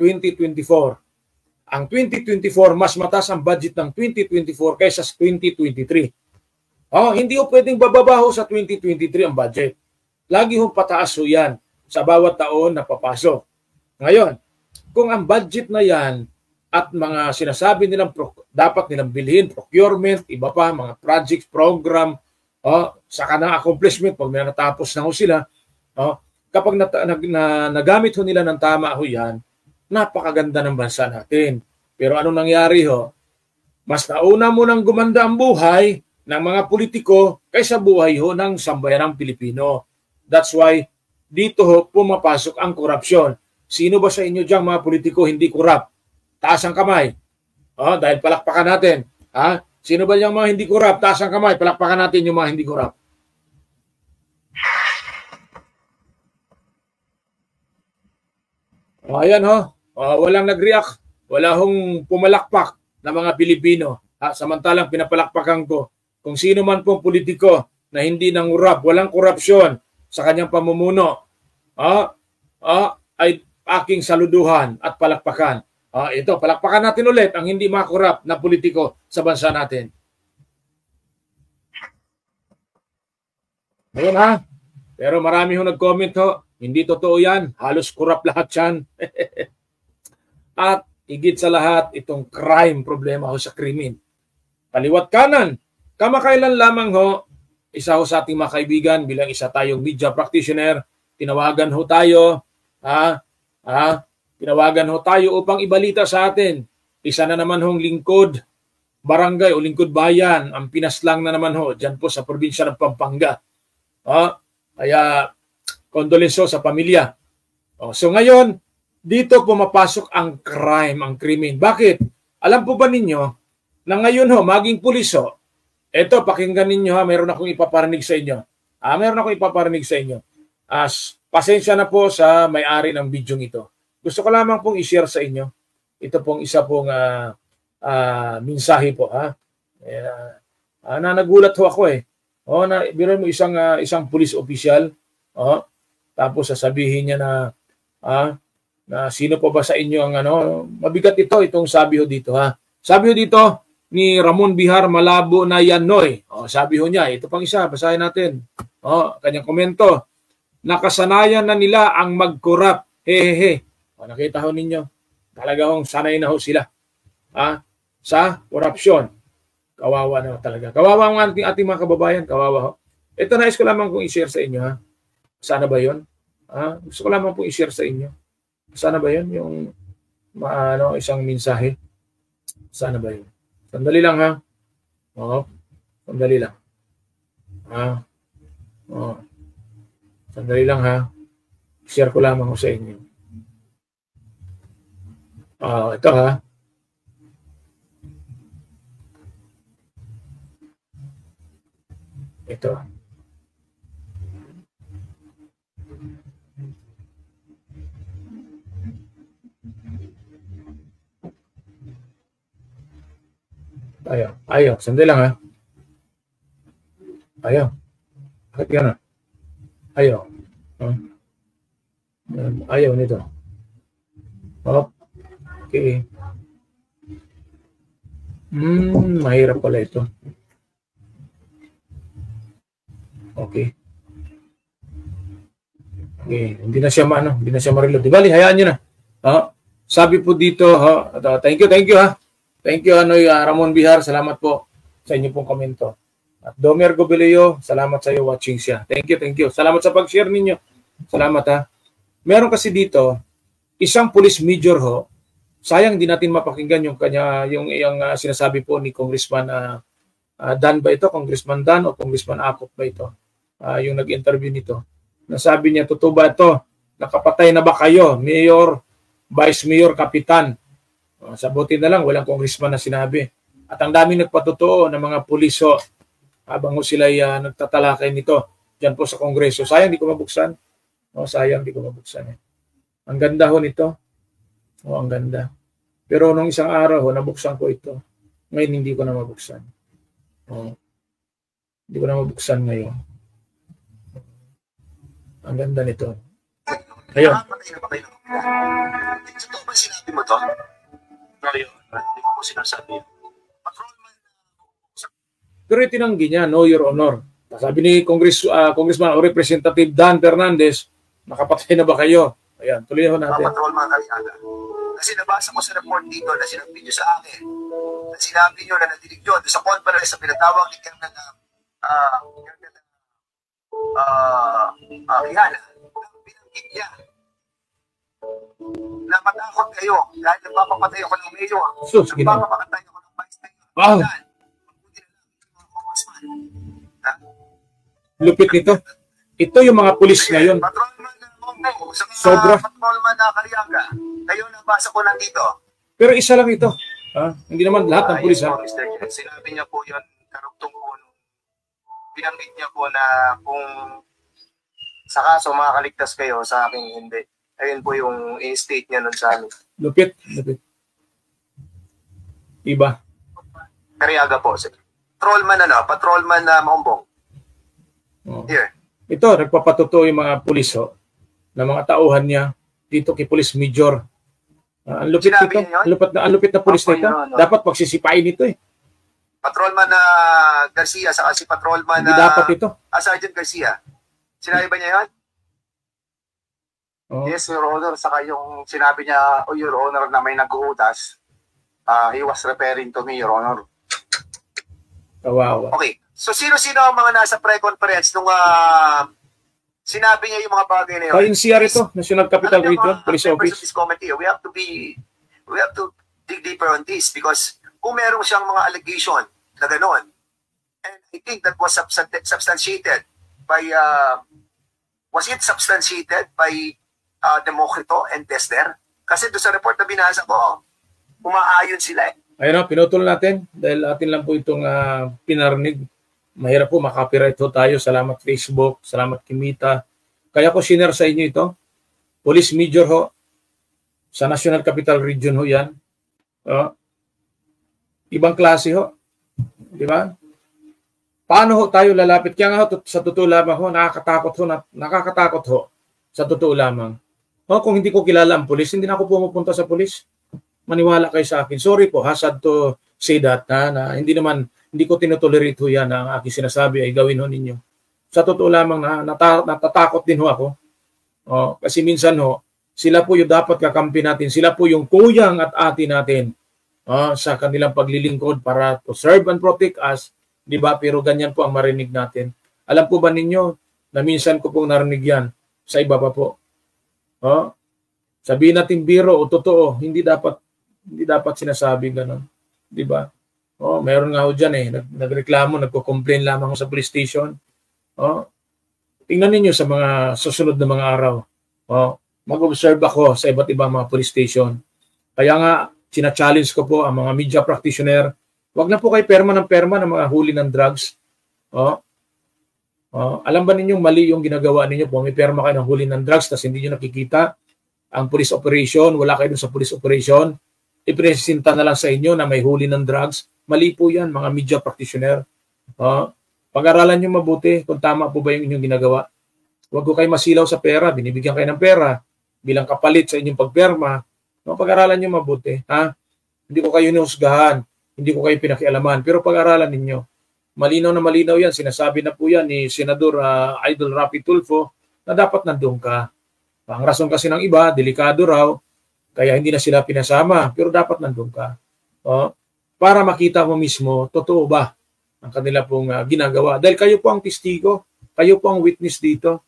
2024. Ang 2024, mas mataas ang budget ng 2024 kaysa sa 2023. Hindi ho pwedeng bababa ho sa 2023 ang budget. Lagi ho pataas ho yan sa bawat taon na papasok. Ngayon, kung ang budget na yan at mga sinasabi nilang dapat nilang bilhin, procurement, iba pa, mga projects, program, saka na accomplishment, pag may natapos na ho sila, kapag nagamit ho nila ng tama ho yan, napakaganda ng bansa natin. Pero anong nangyari ho? Mas nauna mo nang gumanda ang buhay ng mga politiko kaysa buhay ho ng sambayanang Pilipino. That's why dito ho pumapasok ang korupsyon. Sino ba sa inyo dyan mga politiko hindi korap? Taas ang kamay. Dahil palakpakan natin. Sino ba dyan mga hindi korap? Taas ang kamay. Palakpakan natin yung mga hindi korap. Ayan ho. Walang nag-react. Wala hong pumalakpak na mga Pilipino. Samantalang pinapalakpakan ko kung sino man pong politiko na hindi nangurap, walang korupsyon sa kanyang pamumuno, ay aking saluduhan at palakpakan. Ito, palakpakan natin ulit ang hindi makorap na politiko sa bansa natin. Ngayon pero marami ho nag-comment ho, hindi totoo yan, halos korap lahat yan. At higit sa lahat, itong crime problema ho sa krimen. Kaliwat kanan, kamakailan lamang ho, isa ho sa ating mga kaibigan bilang isa tayong media practitioner, tinawagan ho tayo, tinawagan ho tayo upang ibalita sa atin. Isa na naman hong lingkod barangay o lingkod bayan, ang pinaslang na naman ho, dyan po sa probinsya ng Pampanga. Kaya kondolenso sa pamilya. So ngayon, dito pumapasok ang crime, ang krimen. Bakit? Alam po ba ninyo na ngayon ho, maging pulis ho, eto, pakinggan ninyo mayroon akong ipaparinig sa inyo. Mayroon akong ipaparinig sa inyo. Pasensya na po sa may-ari ng video ito. Gusto ko lamang pong i-share sa inyo. Ito pong isa pong mensahe po. Nagulat ho ako eh. Biro mo isang police official. Tapos sasabihin niya na sino po ba sa inyo ang mabigat itong sabi ho dito Sabi ho dito ni Ramon Bihar Malabo na Yanoy. Sabi ho niya, ito pang isa, basahin natin. Kanyang komento. Nakasanayan na nila ang mag-corrupt. Hehehe. Nakita ho ninyo. Talaga hong sanay na ho sila. Sa korupsyon. Kawawa na talaga. Kawawa ang ating mga kababayan. Kawawa ho. Ito nais ko lamang kong i-share sa inyo. Sana ba yun? Gusto ko lamang pong i-share sa inyo. Sana ba yun? Yung isang mensahe. Sana ba yun? Sandali lang Sandali lang. Sandali lang Share ko lamang sa inyo. Ito Ito. Ayaw. Sandali lang Ayaw. Bakit gano'n? Ayaw. Ayaw nito. Okay. Mahirap pala ito. Okay. Okay, hindi na siya ma-reload. Di bali, hayaan niyo na. Sabi po dito, thank you ha. Thank you Ramon Bihar, salamat po sa inyo pong komento. At Domer Gobelio, salamat sa iyo watching siya. Thank you. Salamat sa pag-share ninyo. Salamat ha. Meron kasi dito isang police major ho. Sayang di natin mapakinggan yung sinasabi po ni Congressman Dan ba ito? Congressman Dan o Congressman Akop ba ito? Yung nag-interview nito. Nasabi niya, totoo ba ito? Nakapatay na ba kayo? Mayor, Vice Mayor, Kapitan. Sabuti na lang, walang congressman na sinabi. At ang daming nagpatotoo ng mga puliso habang sila nagtatalakay nito dyan po sa Kongreso. Sayang, di ko mabuksan. Sayang, di ko mabuksan. Ang ganda ho nito. Ang ganda. Pero nung isang araw, nabuksan ko ito. Ngayon, hindi ko na mabuksan. Hindi ko na mabuksan ngayon. Ang ganda nito. Ayun. Totoo ba sinabi mo to? Ngayon, hindi ko po sinasabi. Pero itinanggi niya, no, Your Honor. Sabi ni Congressman o Representative Dan Fernandez, nakapatay na ba kayo? Ayan, tuloy ho natin. Patrolman Kaliaga. Kasi nabasa ko sa report dito na sinabi nyo sa akin, na sinabi nyo na nadinig nyo sa conference sa pinatawag ni Colonel Rihanna, binanggit niya na matakot kayo dahil nagpapapatay ako ng mayor, nagpapapatay ako ng vice mayor. Wow! Lupit nito. Ito yung mga pulis ngayon. Patrolman na Mongo, Sobra. Patrolman na Kaliaga, kayo nabasa ko nandito. Pero isa lang ito. Hindi naman lahat ng pulis. Mr. Jen, sinabi niya po yun, karugtong po, binanggit niya po na kung sa kaso makakaligtas kayo, sa akin hindi. Ayun po yung in-state niya nun sa amin. Lupit. Iba. Kaliaga po, sir. Patrolman na Maumbong. Here. Ito, nagpapatotoo yung mga pulis na mga tauhan niya dito kay Police Major. Ang lupit nito. Ang lupit na pulis nito. Dapat pagsisipain ito eh. Patrolman na Garcia saka si Patrolman Hindi dapat ito. Sergeant Garcia. Sinabi ba niya yun? Yes, Your Honor. Saka yung sinabi niya, Your Honor, na may nag-uutas, he was referring to me, Your Honor. Kawawa. Okay. So, sino-sino ang mga nasa pre-conference nung sinabi niya yung mga bagay na yun? Kaya NCR ito, National Capital Region, Police Office. This committee, we have to dig deeper on this because kung meron siyang mga allegation na gano'n, and I think that was substantiated by, was it substantiated by Democrito and Tester? Kasi doon sa report na binasa ko, umaayon sila eh. Ayun, pinutol natin dahil atin lang po itong pinarinig. Mahirap po, makapiright po tayo. Salamat Facebook, salamat Kimita. Kaya ko sinare sa inyo ito. Police Major ho, sa National Capital Region ho yan. Ibang klase ho. Di ba? Paano ho tayo lalapit? Kaya nga ho, sa totoo lamang ho, nakakatakot ho. Sa totoo lamang. Kung hindi ko kilala ang pulis, hindi na ako pumupunta sa pulis. Maniwala kayo sa akin. Sorry po, sad to say that na hindi ko tinotolerate ho yan na ang aking sinasabi ay gawin ho ninyo. Sa totoo lamang natatakot din ho ako. Kasi minsan ho, sila po yung dapat kakampi natin. Sila po yung kuyang at ate natin sa kanilang paglilingkod para to serve and protect us. Diba? Pero ganyan po ang marinig natin. Alam po ba ninyo na minsan ko pong narinig yan sa iba pa po. Sabihin natin biro o totoo, hindi dapat sinasabi gano'n. Diba? Meron nga ho dyan nagreklamo, nagko-complain lamang sa police station. Tingnan ninyo sa mga susunod na mga araw. Mag-observe ako sa iba't ibang mga police station. Kaya nga, sina-challenge ko po ang mga media practitioner. Wag na po kayo perma ng mga huli ng drugs. Alam ba ninyong mali yung ginagawa ninyo po? May perma kayo ng huli ng drugs tapos hindi nyo nakikita ang police operation, wala kayo dun sa police operation, ipresenta na lang sa inyo na may huli ng drugs. Mali po yan, mga media practitioner. Pag-aralan nyo mabuti kung tama po ba yung inyong ginagawa. Huwag ko kayo masilaw sa pera, binibigyan kayo ng pera bilang kapalit sa inyong pagperma. Pag-aralan nyo mabuti. Hindi ko kayo hinusgahan. hindi ko kayo pinakialaman. Pero pag-aralan ninyo, malinaw na malinaw yan, sinasabi na po yan ni Senador Idol Rapi Tulfo na dapat nandun ka. Ang rason kasi ng iba, delikado raw, kaya hindi na sila pinasama, pero dapat nandun ka. Para makita mo mismo, totoo ba ang kanila pong ginagawa. Dahil kayo po ang testigo, kayo po ang witness dito.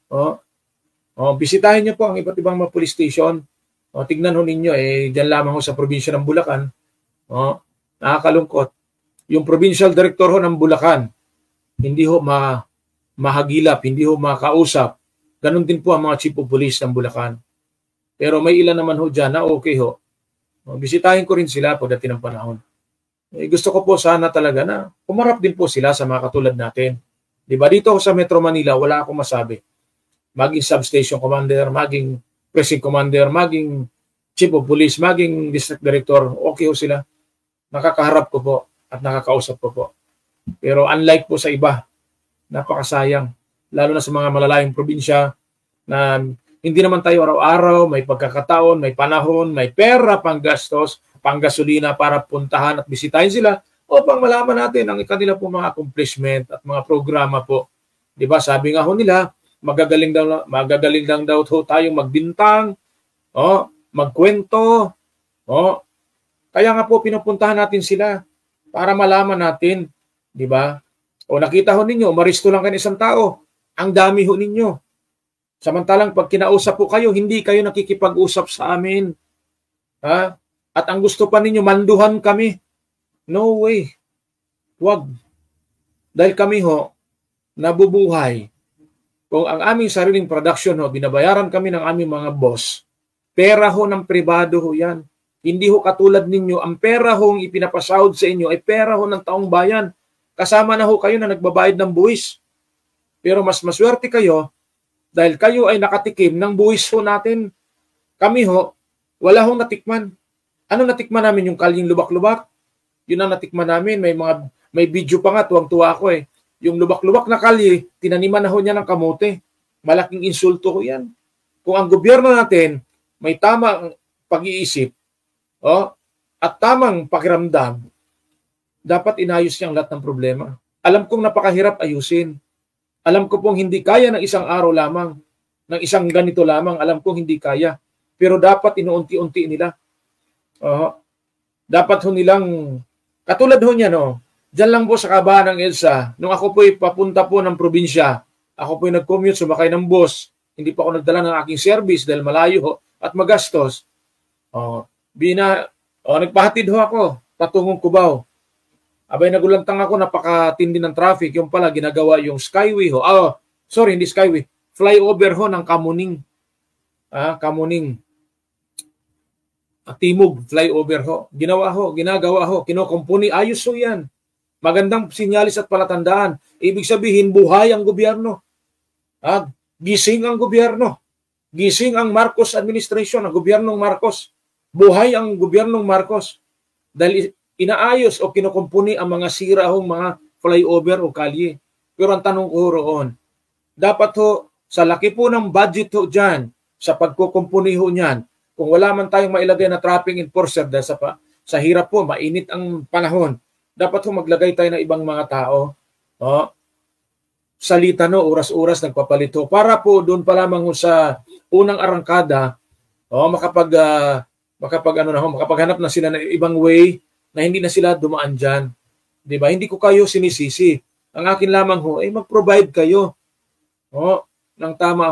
Bisitahin niyo po ang iba't ibang mga police station. Tignan ho ninyo, dyan lamang ho sa probinsya ng Bulacan. Nakakalungkot. Yung provincial director ho ng Bulacan, hindi ho mahagilap, hindi ho makausap. Ganon din po ang mga chief of police ng Bulacan. Pero may ilan naman ho dyan na okay ho. Bisitahin ko rin sila pagdating ng panahon. Gusto ko po sana talaga na umarap din po sila sa mga katulad natin. Diba dito sa Metro Manila, wala akong masabi. Maging substation commander, maging precinct commander, maging chief of police, maging district director, okay ho sila. Nakakaharap ko po at nakakausap ko po. Pero unlike po sa iba, napakasayang. Lalo na sa mga malalayong probinsya na hindi naman tayo araw-araw, may pagkakataon, may panahon, may pera pang gastos, pang gasolina para puntahan at bisitahin sila upang malaman natin ang kanila po mga accomplishment at mga programa po. Diba? Sabi nga ho nila, magagaling lang daw tayong magbintang, magkwento. Kaya nga po pinupuntahan natin sila para malaman natin, di ba? Nakita ho ninyo, maristo lang kayo isang tao. Ang dami ho ninyo. Samantalang pag kinausap po kayo, hindi kayo nakikipag-usap sa amin. At ang gusto pa ninyo, manduhan kami. No way. Huwag. Dahil kami ho, nabubuhay. Kung ang aming sariling production ho, binabayaran kami ng aming mga boss, pera ho ng pribado ho yan. Hindi ho katulad ninyo, ang pera ho ipinapasahod sa inyo ay pera ho ng taong bayan. Kasama na ho kayo na nagbabayad ng buwis. Pero mas maswerte kayo dahil kayo ay nakatikim ng buwis ho natin. Kami ho, wala hong natikman. Ano natikman namin? Yung kalyeng lubak-lubak? Yun ang natikman namin. May video pa nga, tuwang-tuwa ako eh. Yung lubak-lubak na kalye, tinaniman na ho niya ng kamote. Malaking insulto ho yan. Kung ang gobyerno natin may tamang pag-iisip at tamang pakiramdam, dapat inayos niya ang lahat ng problema. Alam kong napakahirap ayusin. Alam ko pong hindi kaya ng isang araw lamang, ng isang ganito lamang, alam kong hindi kaya. Pero dapat inuunti-unti nila. Dapat ho nilang, katulad ho niya, dyan lang po sa kabahan ng EDSA, nung ako po'y papunta po ng probinsya, ako po'y nag-commute, sumakay ng bus, hindi pa ako nagdala ng aking service dahil malayo ho at magastos. Nagpahatid ho ako, patungong Cubao. Abay nagulantang ako, napakatindi ng traffic. Yung pala, ginagawa yung skyway ho. Hindi skyway. Flyover ho ng Kamuning. Kamuning. Timog, flyover ho. Ginagawa ho. Kinokompuni. Ayos ho yan. Magandang sinyalis at palatandaan. Ibig sabihin, buhay ang gobyerno. Gising ang gobyerno. Gising ang Marcos administration, ang gobyernong Marcos. Buhay ang gobyernong Marcos. Dahil inaayos o kinukumpuni ang mga sirahong mga flyover o kalye. Pero ang tanong ko roon, dapat ho, sa laki po ng budget ho dyan, sa pagkukumpuni ho niyan, kung wala man tayong mailagay na traffic enforcer dahil sa hirap po, mainit ang panahon, dapat ho maglagay tayo ng ibang mga tao. Salita oras-oras nagpapalit ho. Para po doon pa lamang ho sa unang arangkada, makapaghanap na sila ng ibang way na hindi na sila dumaan dyan. Diba? Hindi ko kayo sinisisi. Ang akin lamang ho ay mag-provide kayo ng tama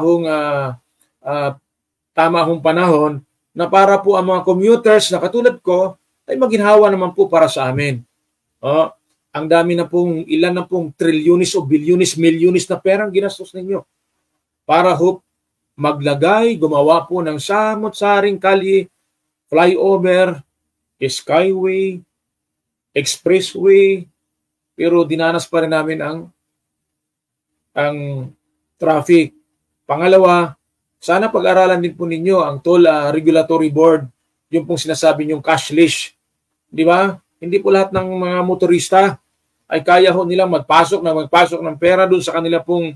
hong panahon na para po ang mga commuters na katulad ko ay maginhawa naman po para sa amin. Ang dami na pong, ilan na pong trilyonis o bilyonis, milyonis na perang ginastos ninyo para ho maglagay, gumawa po ng samot-saring kalye, flyover, skyway, expressway, pero dinanas pa rin namin ang traffic. Pangalawa, sana pag-aralan din po ninyo ang Toll Regulatory Board, yung pong sinasabi nyong cashless. Di ba? Hindi po lahat ng mga motorista ay kaya ho nilang magpasok ng pera doon sa kanila pong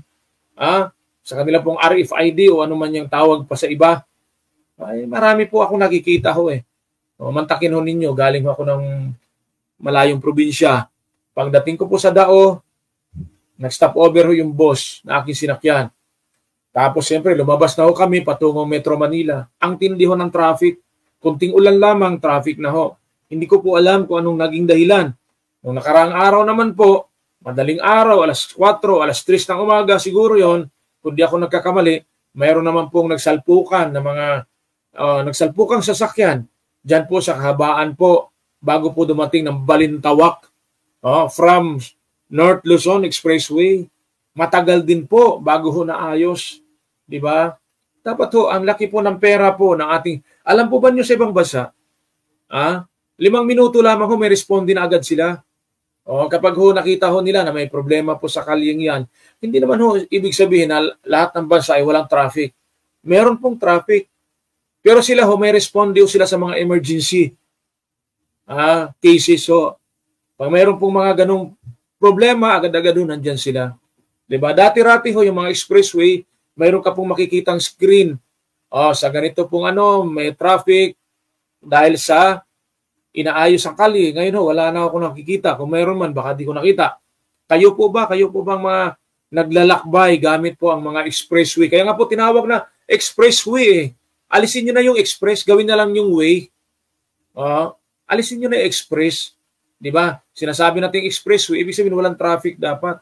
RFID o ano man yung tawag pa sa iba. Ay, marami po ako nakikita ho eh. Mantakin ho ninyo, galing ho ako ng malayong probinsya. Pagdating ko po sa Dao, nag-stop over ho yung boss na aking sinakyan. Tapos siyempre lumabas na ho kami patungong Metro Manila. Ang tindi ho ng traffic. Kunting ulan lamang, traffic na ho. Hindi ko po alam kung anong naging dahilan. Nung nakaraang araw naman po, madaling araw, alas 4, alas 3 ng umaga, siguro yon, kung di ako nagkakamali, mayroon naman pong nagsalpukan na mga nagsalpukang sasakyan. Diyan po sa kahabaan po, bago po dumating ng Balintawak, from North Luzon Expressway. Matagal din po bago ho naayos. Di ba? Dapat ho, ang laki po ng pera po ng ating... Alam po ba nyo sa ibang bansa? 5 minuto lamang ho, may responde na agad sila. Kapag ho nakita ho nila na may problema po sa kalyeng yan, hindi naman ho ibig sabihin na lahat ng bansa ay walang traffic. Meron pong traffic. Pero sila ho, may responde ho sila sa mga emergency cases ho. Pag mayroon pong mga ganong problema, agad-agad ho nandyan sila. Diba? Dati-rati ho, yung mga expressway, mayroon ka pong makikitang screen. Sa ganito pong may traffic dahil sa inaayos ang kali. Ngayon ho, wala na ako nakikita. Kung mayroon man, baka di ko nakita. Kayo po bang mga naglalakbay gamit po ang mga expressway? Kaya nga po tinawag na expressway. Alisin nyo na yung express, gawin na lang yung way. Alisin nyo na yung express. Diba? Sinasabi natin expressway, ibig sabihin walang traffic dapat.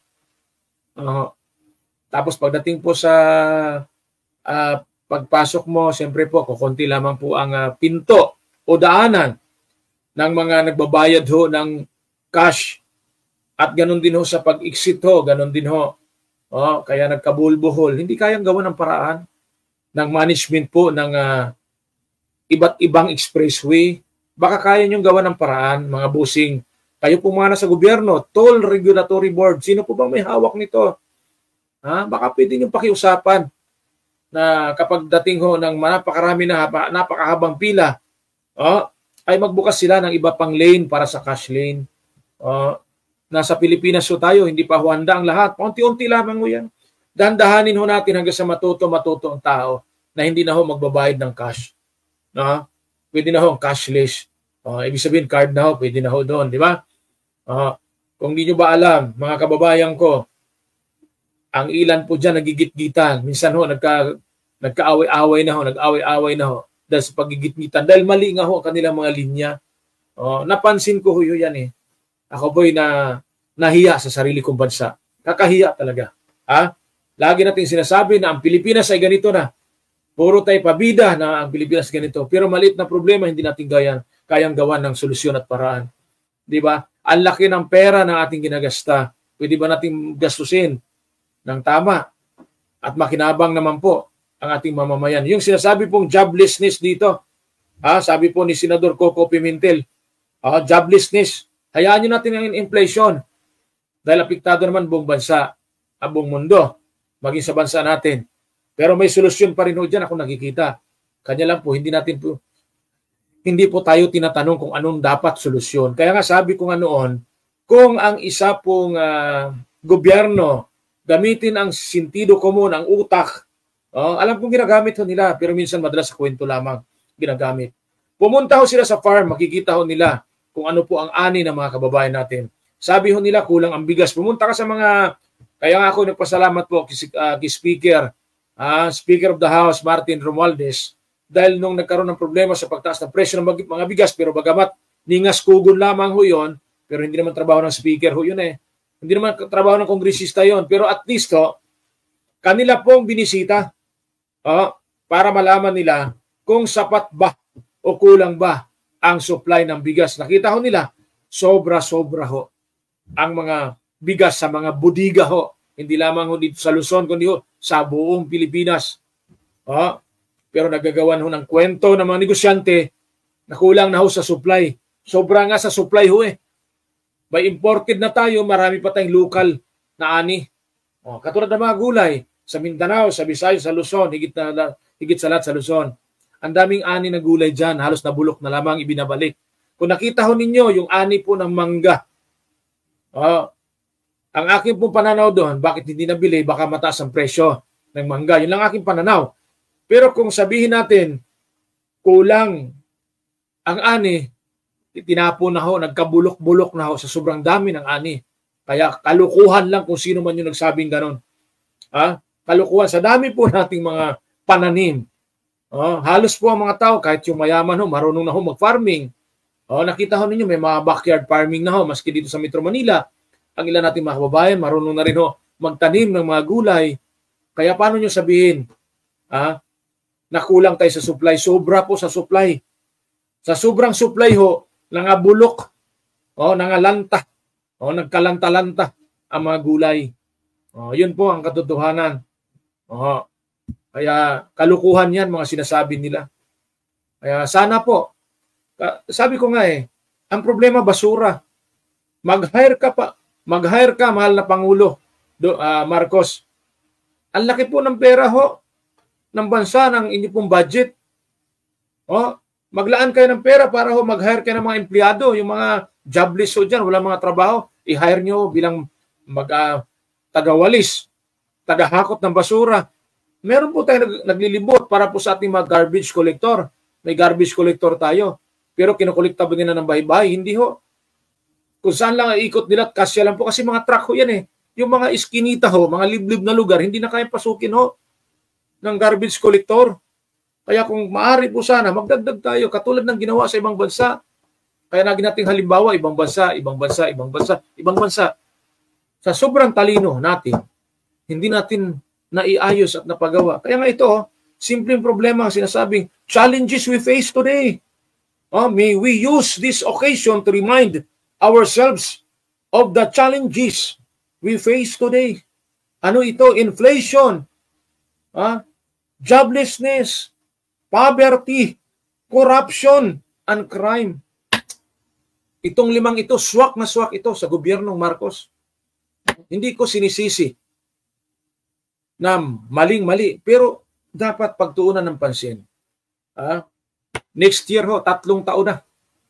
Tapos pagdating po sa pagpasok mo, siyempre po, kukunti lamang po ang pinto o daanan ng mga nagbabayad ho ng cash. At ganun din ho sa pag-exit ho, ganun din ho. Kaya nagkabulbuhol. Hindi kayang gawa ng paraan ng management po ng iba't ibang expressway. Baka kaya niyong gawa ng paraan, mga busing. Kayo po mga nasa gobyerno, Toll Regulatory Board, sino po bang may hawak nito? Baka pwede niyong pakiusapan na kapag dating ho ng napakarami na napakahabang pila, ay magbukas sila ng iba pang lane para sa cash lane. Nasa Pilipinas ho tayo, hindi pa ho handa ang lahat. Paunti-unti lamang ho yan. Dahan-dahanin ho natin hanggang sa matuto ang tao na hindi na ho magbabayad ng cash. Pwede na ho cashless. Ibig sabihin, card na ho, pwede na ho doon, di ba? Kung di nyo ba alam, mga kababayan ko, ang ilan po dyan nagigit-gitan. Minsan ho, nagka-away-away na ho, nag-away-away na ho dahil sa pagigit-gitan. Dahil mali nga ho ang kanilang mga linya. Napansin ko ho yan eh. Ako po'y nahiya sa sarili kong bansa. Kakahiya talaga. Lagi natin sinasabi na ang Pilipinas ay ganito na. Puro tayo pabida na ang Pilipinas ganito. Pero maliit na problema, hindi natin kayang gawan ng solusyon at paraan. Di ba? Ang laki ng pera na ating ginagasta. Pwede ba natin gastusin ng tama? At makinabang naman po ang ating mamamayan. Yung sinasabi pong joblessness dito, sabi po ni Senador Coco Pimentel, joblessness, hayaan nyo natin ang inflation. Dahil apektado naman buong bansa, buong mundo, maging sa bansa natin. Pero may solusyon pa rin ho dyan ako nakikita. Kanya lang po, hindi po tayo tinatanong kung anong dapat solusyon. Kaya nga sabi ko nga noon, kung ang isa pong gobyerno gamitin ang sentido komon, ang utak, alam kong ginagamit ho nila, pero minsan madalas sa kwento lamang ginagamit. Pumunta ho sila sa farm, makikita ho nila kung ano po ang ani ng mga kababayan natin. Sabi ho nila, kulang ang bigas. Pumunta ka sa mga, kaya nga ako nagpasalamat po kay Speaker of the House, Martin Romualdez, dahil nung nagkaroon ng problema sa pagtaas ng presyo ng mga bigas, pero bagamat ningas kugon lamang ho yun, pero hindi naman trabaho ng speaker ho yun eh. Hindi naman trabaho ng kongresista yun, pero at least ho, kanila pong binisita para malaman nila kung sapat ba o kulang ba ang supply ng bigas. Nakita ho nila, sobra-sobra ho ang mga bigas sa mga budiga ho. Hindi lamang ho dito sa Luzon, kundi ho sa buong Pilipinas. Pero nagagawan ho ng kwento ng mga negosyante na kulang na ho sa supply. Sobra nga sa supply ho eh. By imported na tayo, marami pa tayong local na ani. Katulad ng mga gulay, sa Mindanao, sa Visayas, sa Luzon, higit sa lahat sa Luzon. Ang daming ani na gulay dyan, halos nabulok na lamang ibinabalik. Kung nakita ho ninyo, yung ani po ng mangga, ang aking pong pananaw doon, bakit hindi nabili, baka mataas ang presyo ng mangga. Yun lang aking pananaw. Pero kung sabihin natin, kulang ang ani, tinapon na ho, nagkabulok-bulok na ho sa sobrang dami ng ani. Kaya kalukuhan lang kung sino man yung nagsabing ganon. Kalukuhan sa dami po nating mga pananim. Halos po ang mga tao, kahit yung mayaman ho, marunong na ho mag-farming. Nakita ho ninyo, may mga backyard farming na ho, maski dito sa Metro Manila. Ang ilan nating mga kababayan, marunong na rin ho magtanim ng mga gulay. Kaya paano nyo sabihin, nakulang tayo sa supply? Sobra po sa supply. Sa sobrang supply ho, nangabulok, nangalanta, nagkalanta-lanta ang mga gulay. Yun po ang katotohanan. Kaya kalukuhan yan mga sinasabi nila. Kaya sana po, sabi ko nga ang problema basura. Mag-hire ka, mahal na Pangulo Marcos. Ang laki po ng pera ho ng bansa ng inyo pong budget. Maglaan kayo ng pera para ho mag-hire kayo ng mga empleyado, yung mga jobless ho dyan, wala mga trabaho, i-hire nyo bilang tagawalis, tagahakot ng basura. Meron po tayong naglilibot para po sa ating mga garbage collector. May garbage collector tayo. Pero kinukolekta ba nila ng bahay-bahay? Hindi ho. Kung saan lang ikot nila at kasya lang po. Kasi mga truck ho yan Yung mga iskinita ho, mga liblib na lugar, hindi na kaya pasukin ho ng garbage collector. Kaya kung maaari po sana, magdagdag tayo. Katulad ng ginawa sa ibang bansa. Kaya naging nating halimbawa, ibang bansa. Sa sobrang talino natin, hindi natin naiayos at napagawa. Kaya nga ito, simpleng problema ang sinasabing challenges we face today. May we use this occasion to remind ourselves of the challenges we face today. Ano ito? Inflation, joblessness, poverty, corruption, and crime. Itong limang ito, swak na swak ito sa gobyernong Marcos. Hindi ko sinisisi na maling-mali, pero dapat pagtuunan ng pansin. Next year ho, 3 taon na.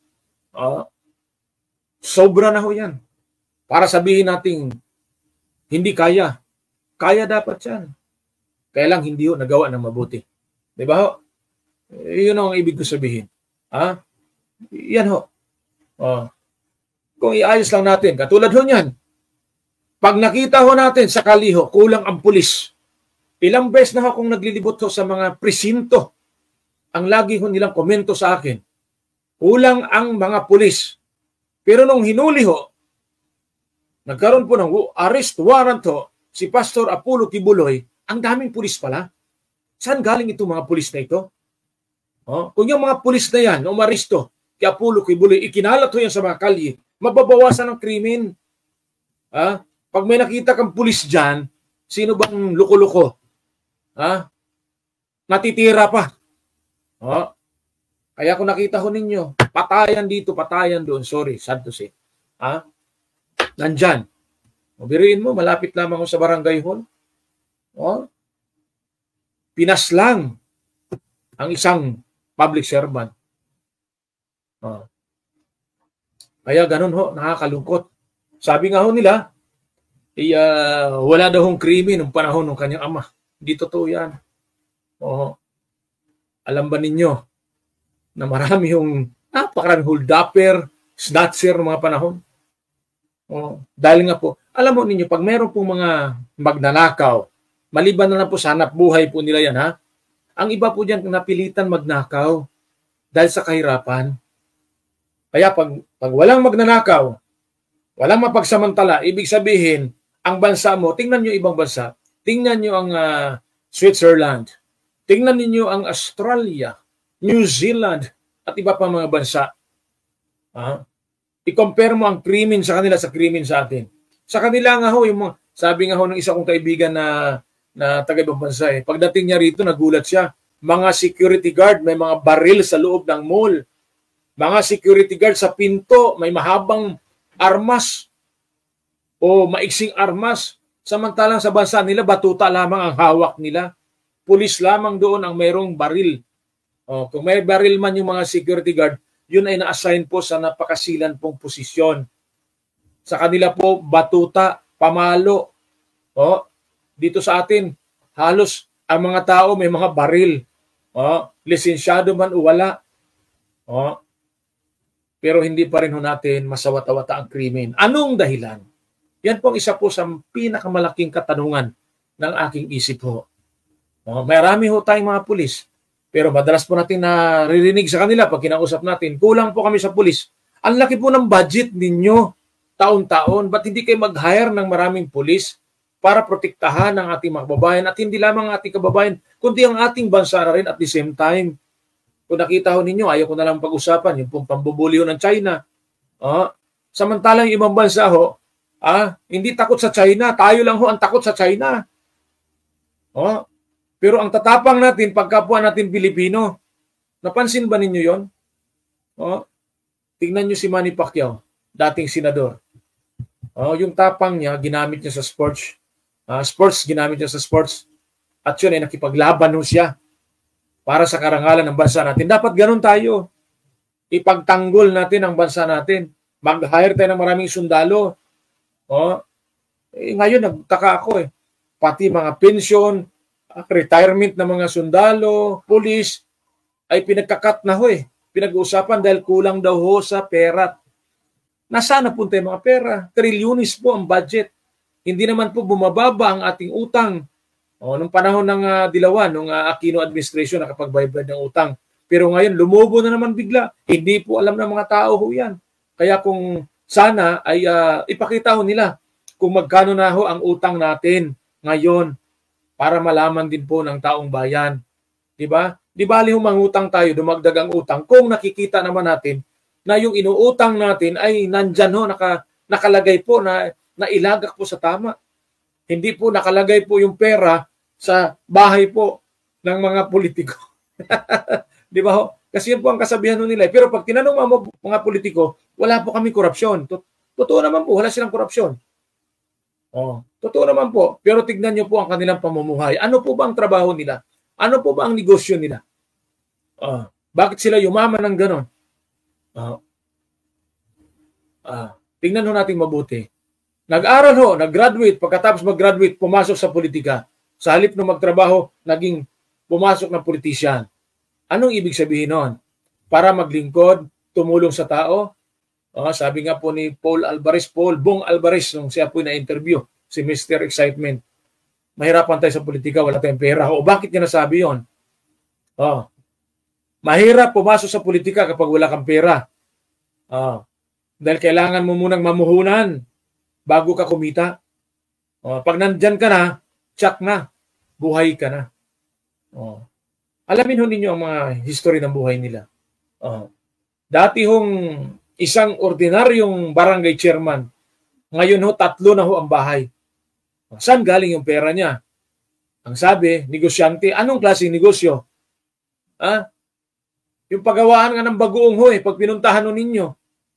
Sobra na ho yan. Para sabihin natin, hindi kaya. Kaya dapat yan. Kaya lang hindi ho nagawa ng mabuti. Diba ho? Yun ang ibig ko sabihin. Yan ho. Kung iayos lang natin, katulad ho niyan, pag nakita ho natin sa kaliho, kulang ang pulis. Ilang beses na akong naglilibot ho sa mga presinto. Ang lagi ho nilang komento sa akin, kulang ang mga pulis. Pero nung hinuli ho, nagkaroon po ng arrest warrant ho, si Pastor Apollo Kibuloy, ang daming pulis pala. Saan galing itong mga pulis na ito? Kung yung mga pulis na yan, umaristo, kay Apollo Kibuloy, ikinalat ho yan sa mga kalye, mababawasan ng krimen. Pag may nakita kang pulis dyan, sino bang luko-luko? Natitira pa. Kaya kung nakita ko ninyo, patayan dito, patayan doon. Sorry, sad to say. Nandyan. Mabiriin mo, malapit lamang ako sa barangay hall. Pinaslang ang isang public servant. Kaya ganun ho, nakakalungkot. Sabi nga ho nila, wala daw hong krimen nung panahon ng kanyang ama. Hindi totoo yan. Alam ba ninyo na marami yung napakaraming hold-upper, snatcher ng mga panahon? Dahil nga po, alam mo ninyo, pag meron pong mga magnanakaw, maliban na lang po sa hanap buhay po nila yan, ang iba po dyan napilitan magnakaw dahil sa kahirapan. Kaya pag walang magnanakaw, walang mapagsamantala, ibig sabihin, ang bansa mo, tingnan nyo ibang bansa, tingnan nyo ang Switzerland, tingnan niyo ang Australia, New Zealand, at iba pa mga bansa. I-compare mo ang krimen sa kanila sa krimen sa atin. Sa kanila nga ho, yung mga, sabi nga ho ng isa kong kaibigan na taga-ibang bansa, pagdating niya rito, nagulat siya. Mga security guard, may mga baril sa loob ng mall. Mga security guard sa pinto, may mahabang armas o maiksing armas. Samantalang sa bansa nila, batuta lamang ang hawak nila. Pulis lamang doon ang mayroong baril. Kung may baril man yung mga security guard, yun ay na-assign po sa napakasilan pong posisyon. Sa kanila po, batuta, pamalo. Dito sa atin, halos ang mga tao may mga baril. Lisensyado man o wala. pero hindi pa rin ho natin masawata-wata ang krimen. Anong dahilan? Yan po ang isa po sa pinakamalaking katanungan ng aking isip ho. Marami ho tayong mga pulis, pero madalas po natin naririnig sa kanila pag kinausap natin, kulang po kami sa pulis. Ang laki po ng budget ninyo taon-taon. Ba't hindi kayo mag-hire ng maraming pulis para protektahan ang ating mga kababayan at hindi lamang ang ating kababayan, kundi ang ating bansa na rin at the same time. Kung nakita ho ninyo, ayaw ko na lang pag-usapan, yung pong pambubuli ng China. Samantalang yung ibang bansa ho, hindi takot sa China, tayo lang ho ang takot sa China. Pero ang tatapang natin, pagkapwa natin Pilipino, napansin ba ninyo yon? Tingnan nyo si Manny Pacquiao, dating senador. Yung tapang niya, ginamit niya sa sports. Ginamit niya sa sports. At yun ay nakipaglaban ho siya para sa karangalan ng bansa natin. Dapat ganun tayo. Ipagtanggol natin ang bansa natin. Mag-hire tayo ng maraming sundalo. Ngayon, nagtaka ako Pati mga pension, retirement ng mga sundalo, pulis, ay pinagkakat na ho Pinag-uusapan dahil kulang daw ho sa pera. Nasaan na punta yung mga pera? Trilyonis po ang budget. Hindi naman po bumababa ang ating utang. Nung panahon ng Dilawan, nung Aquino administration, nakapag-bayad ng utang. Pero ngayon, lumubo na naman bigla. Hindi po alam ng mga tao ho yan. Kaya kung sana ay ipakita ho nila kung magkano na ho ang utang natin ngayon para malaman din po ng taong bayan. Diba? Di bali ho mangutang tayo, dumagdag ang utang kung nakikita naman natin na yung inuutang natin ay nandyan ho, nakalagay po na ilagak po sa tama. Hindi po nakalagay po yung pera sa bahay po ng mga politiko. Di ba ho? Kasi yun po ang kasabihan nila. Pero pag tinanong mga politiko, wala po kami korupsyon. Totoo naman po, wala silang korupsyon. Totoo naman po. Pero tignan nyo po ang kanilang pamumuhay. Ano po ba ang trabaho nila? Ano po ba ang negosyo nila? Bakit sila yumaman ng ganon? Tingnan ho natin mabuti. Nag-aral ho, nag-graduate, pagkatapos mag-graduate, pumasok sa politika. Sa halip na magtrabaho, naging pumasok na politician. Anong ibig sabihin nun? Para maglingkod, tumulong sa tao. Sabi nga po ni Bong Alvarez, nung siya po na-interview, si Mr. Excitement, mahirapan tayo sa politika, wala tayong pera. Bakit niya nasabi yun? Mahirap pumasok sa politika kapag wala kang pera. Dahil kailangan mo munang mamuhunan bago ka kumita. Pag nandyan ka na, tsak na, buhay ka na. Alamin ho ninyo ang mga history ng buhay nila. Dati hong isang ordinaryong barangay chairman, ngayon ho 3 na ho ang bahay. Saan galing yung pera niya? Ang sabi, negosyante, anong klaseng negosyo? Yung paggawaan nga ng bagoong ho pag pinuntahan ho ninyo.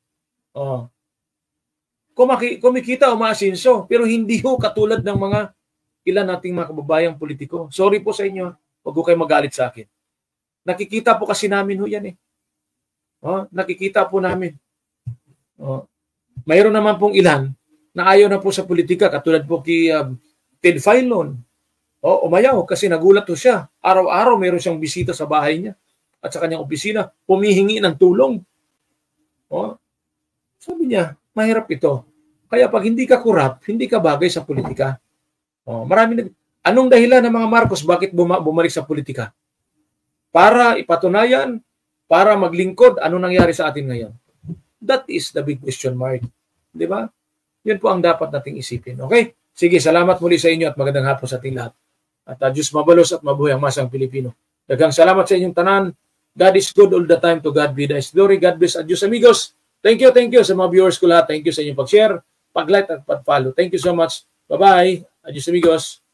Kumikita, umaasinso, pero hindi ho katulad ng mga ilan nating mga kababayang politiko. Sorry po sa inyo, huwag ko kayo magalit sa akin. Nakikita po kasi namin ho yan nakikita po namin. Mayroon naman pong ilan na ayaw na po sa politika, katulad po kay Ted Filon. Umayaw kasi nagulat po siya. Araw-araw mayroon siyang bisita sa bahay niya at sa kanyang opisina, humihingi ng tulong. Sabi niya, mahirap ito. Kaya pag hindi ka kurap, hindi ka bagay sa politika. Anong dahilan ng mga Marcos bakit bumalik sa politika? Para ipatunayan, para maglingkod, ano nangyari sa atin ngayon? That is the big question mark. Di ba? Yun po ang dapat nating isipin. Okay? Sige, salamat muli sa inyo at magandang hapon sa ating lahat. At Diyos mabalos at mabuhay ang masang Pilipino. Daghang salamat sa inyong tanan. God is good all the time. To God be the glory. God bless. Adios amigos. Thank you sa mga viewers ko lahat. Thank you sa inyong pag-share, pag-like at pag-follow. Thank you so much. Bye-bye. Adios amigos.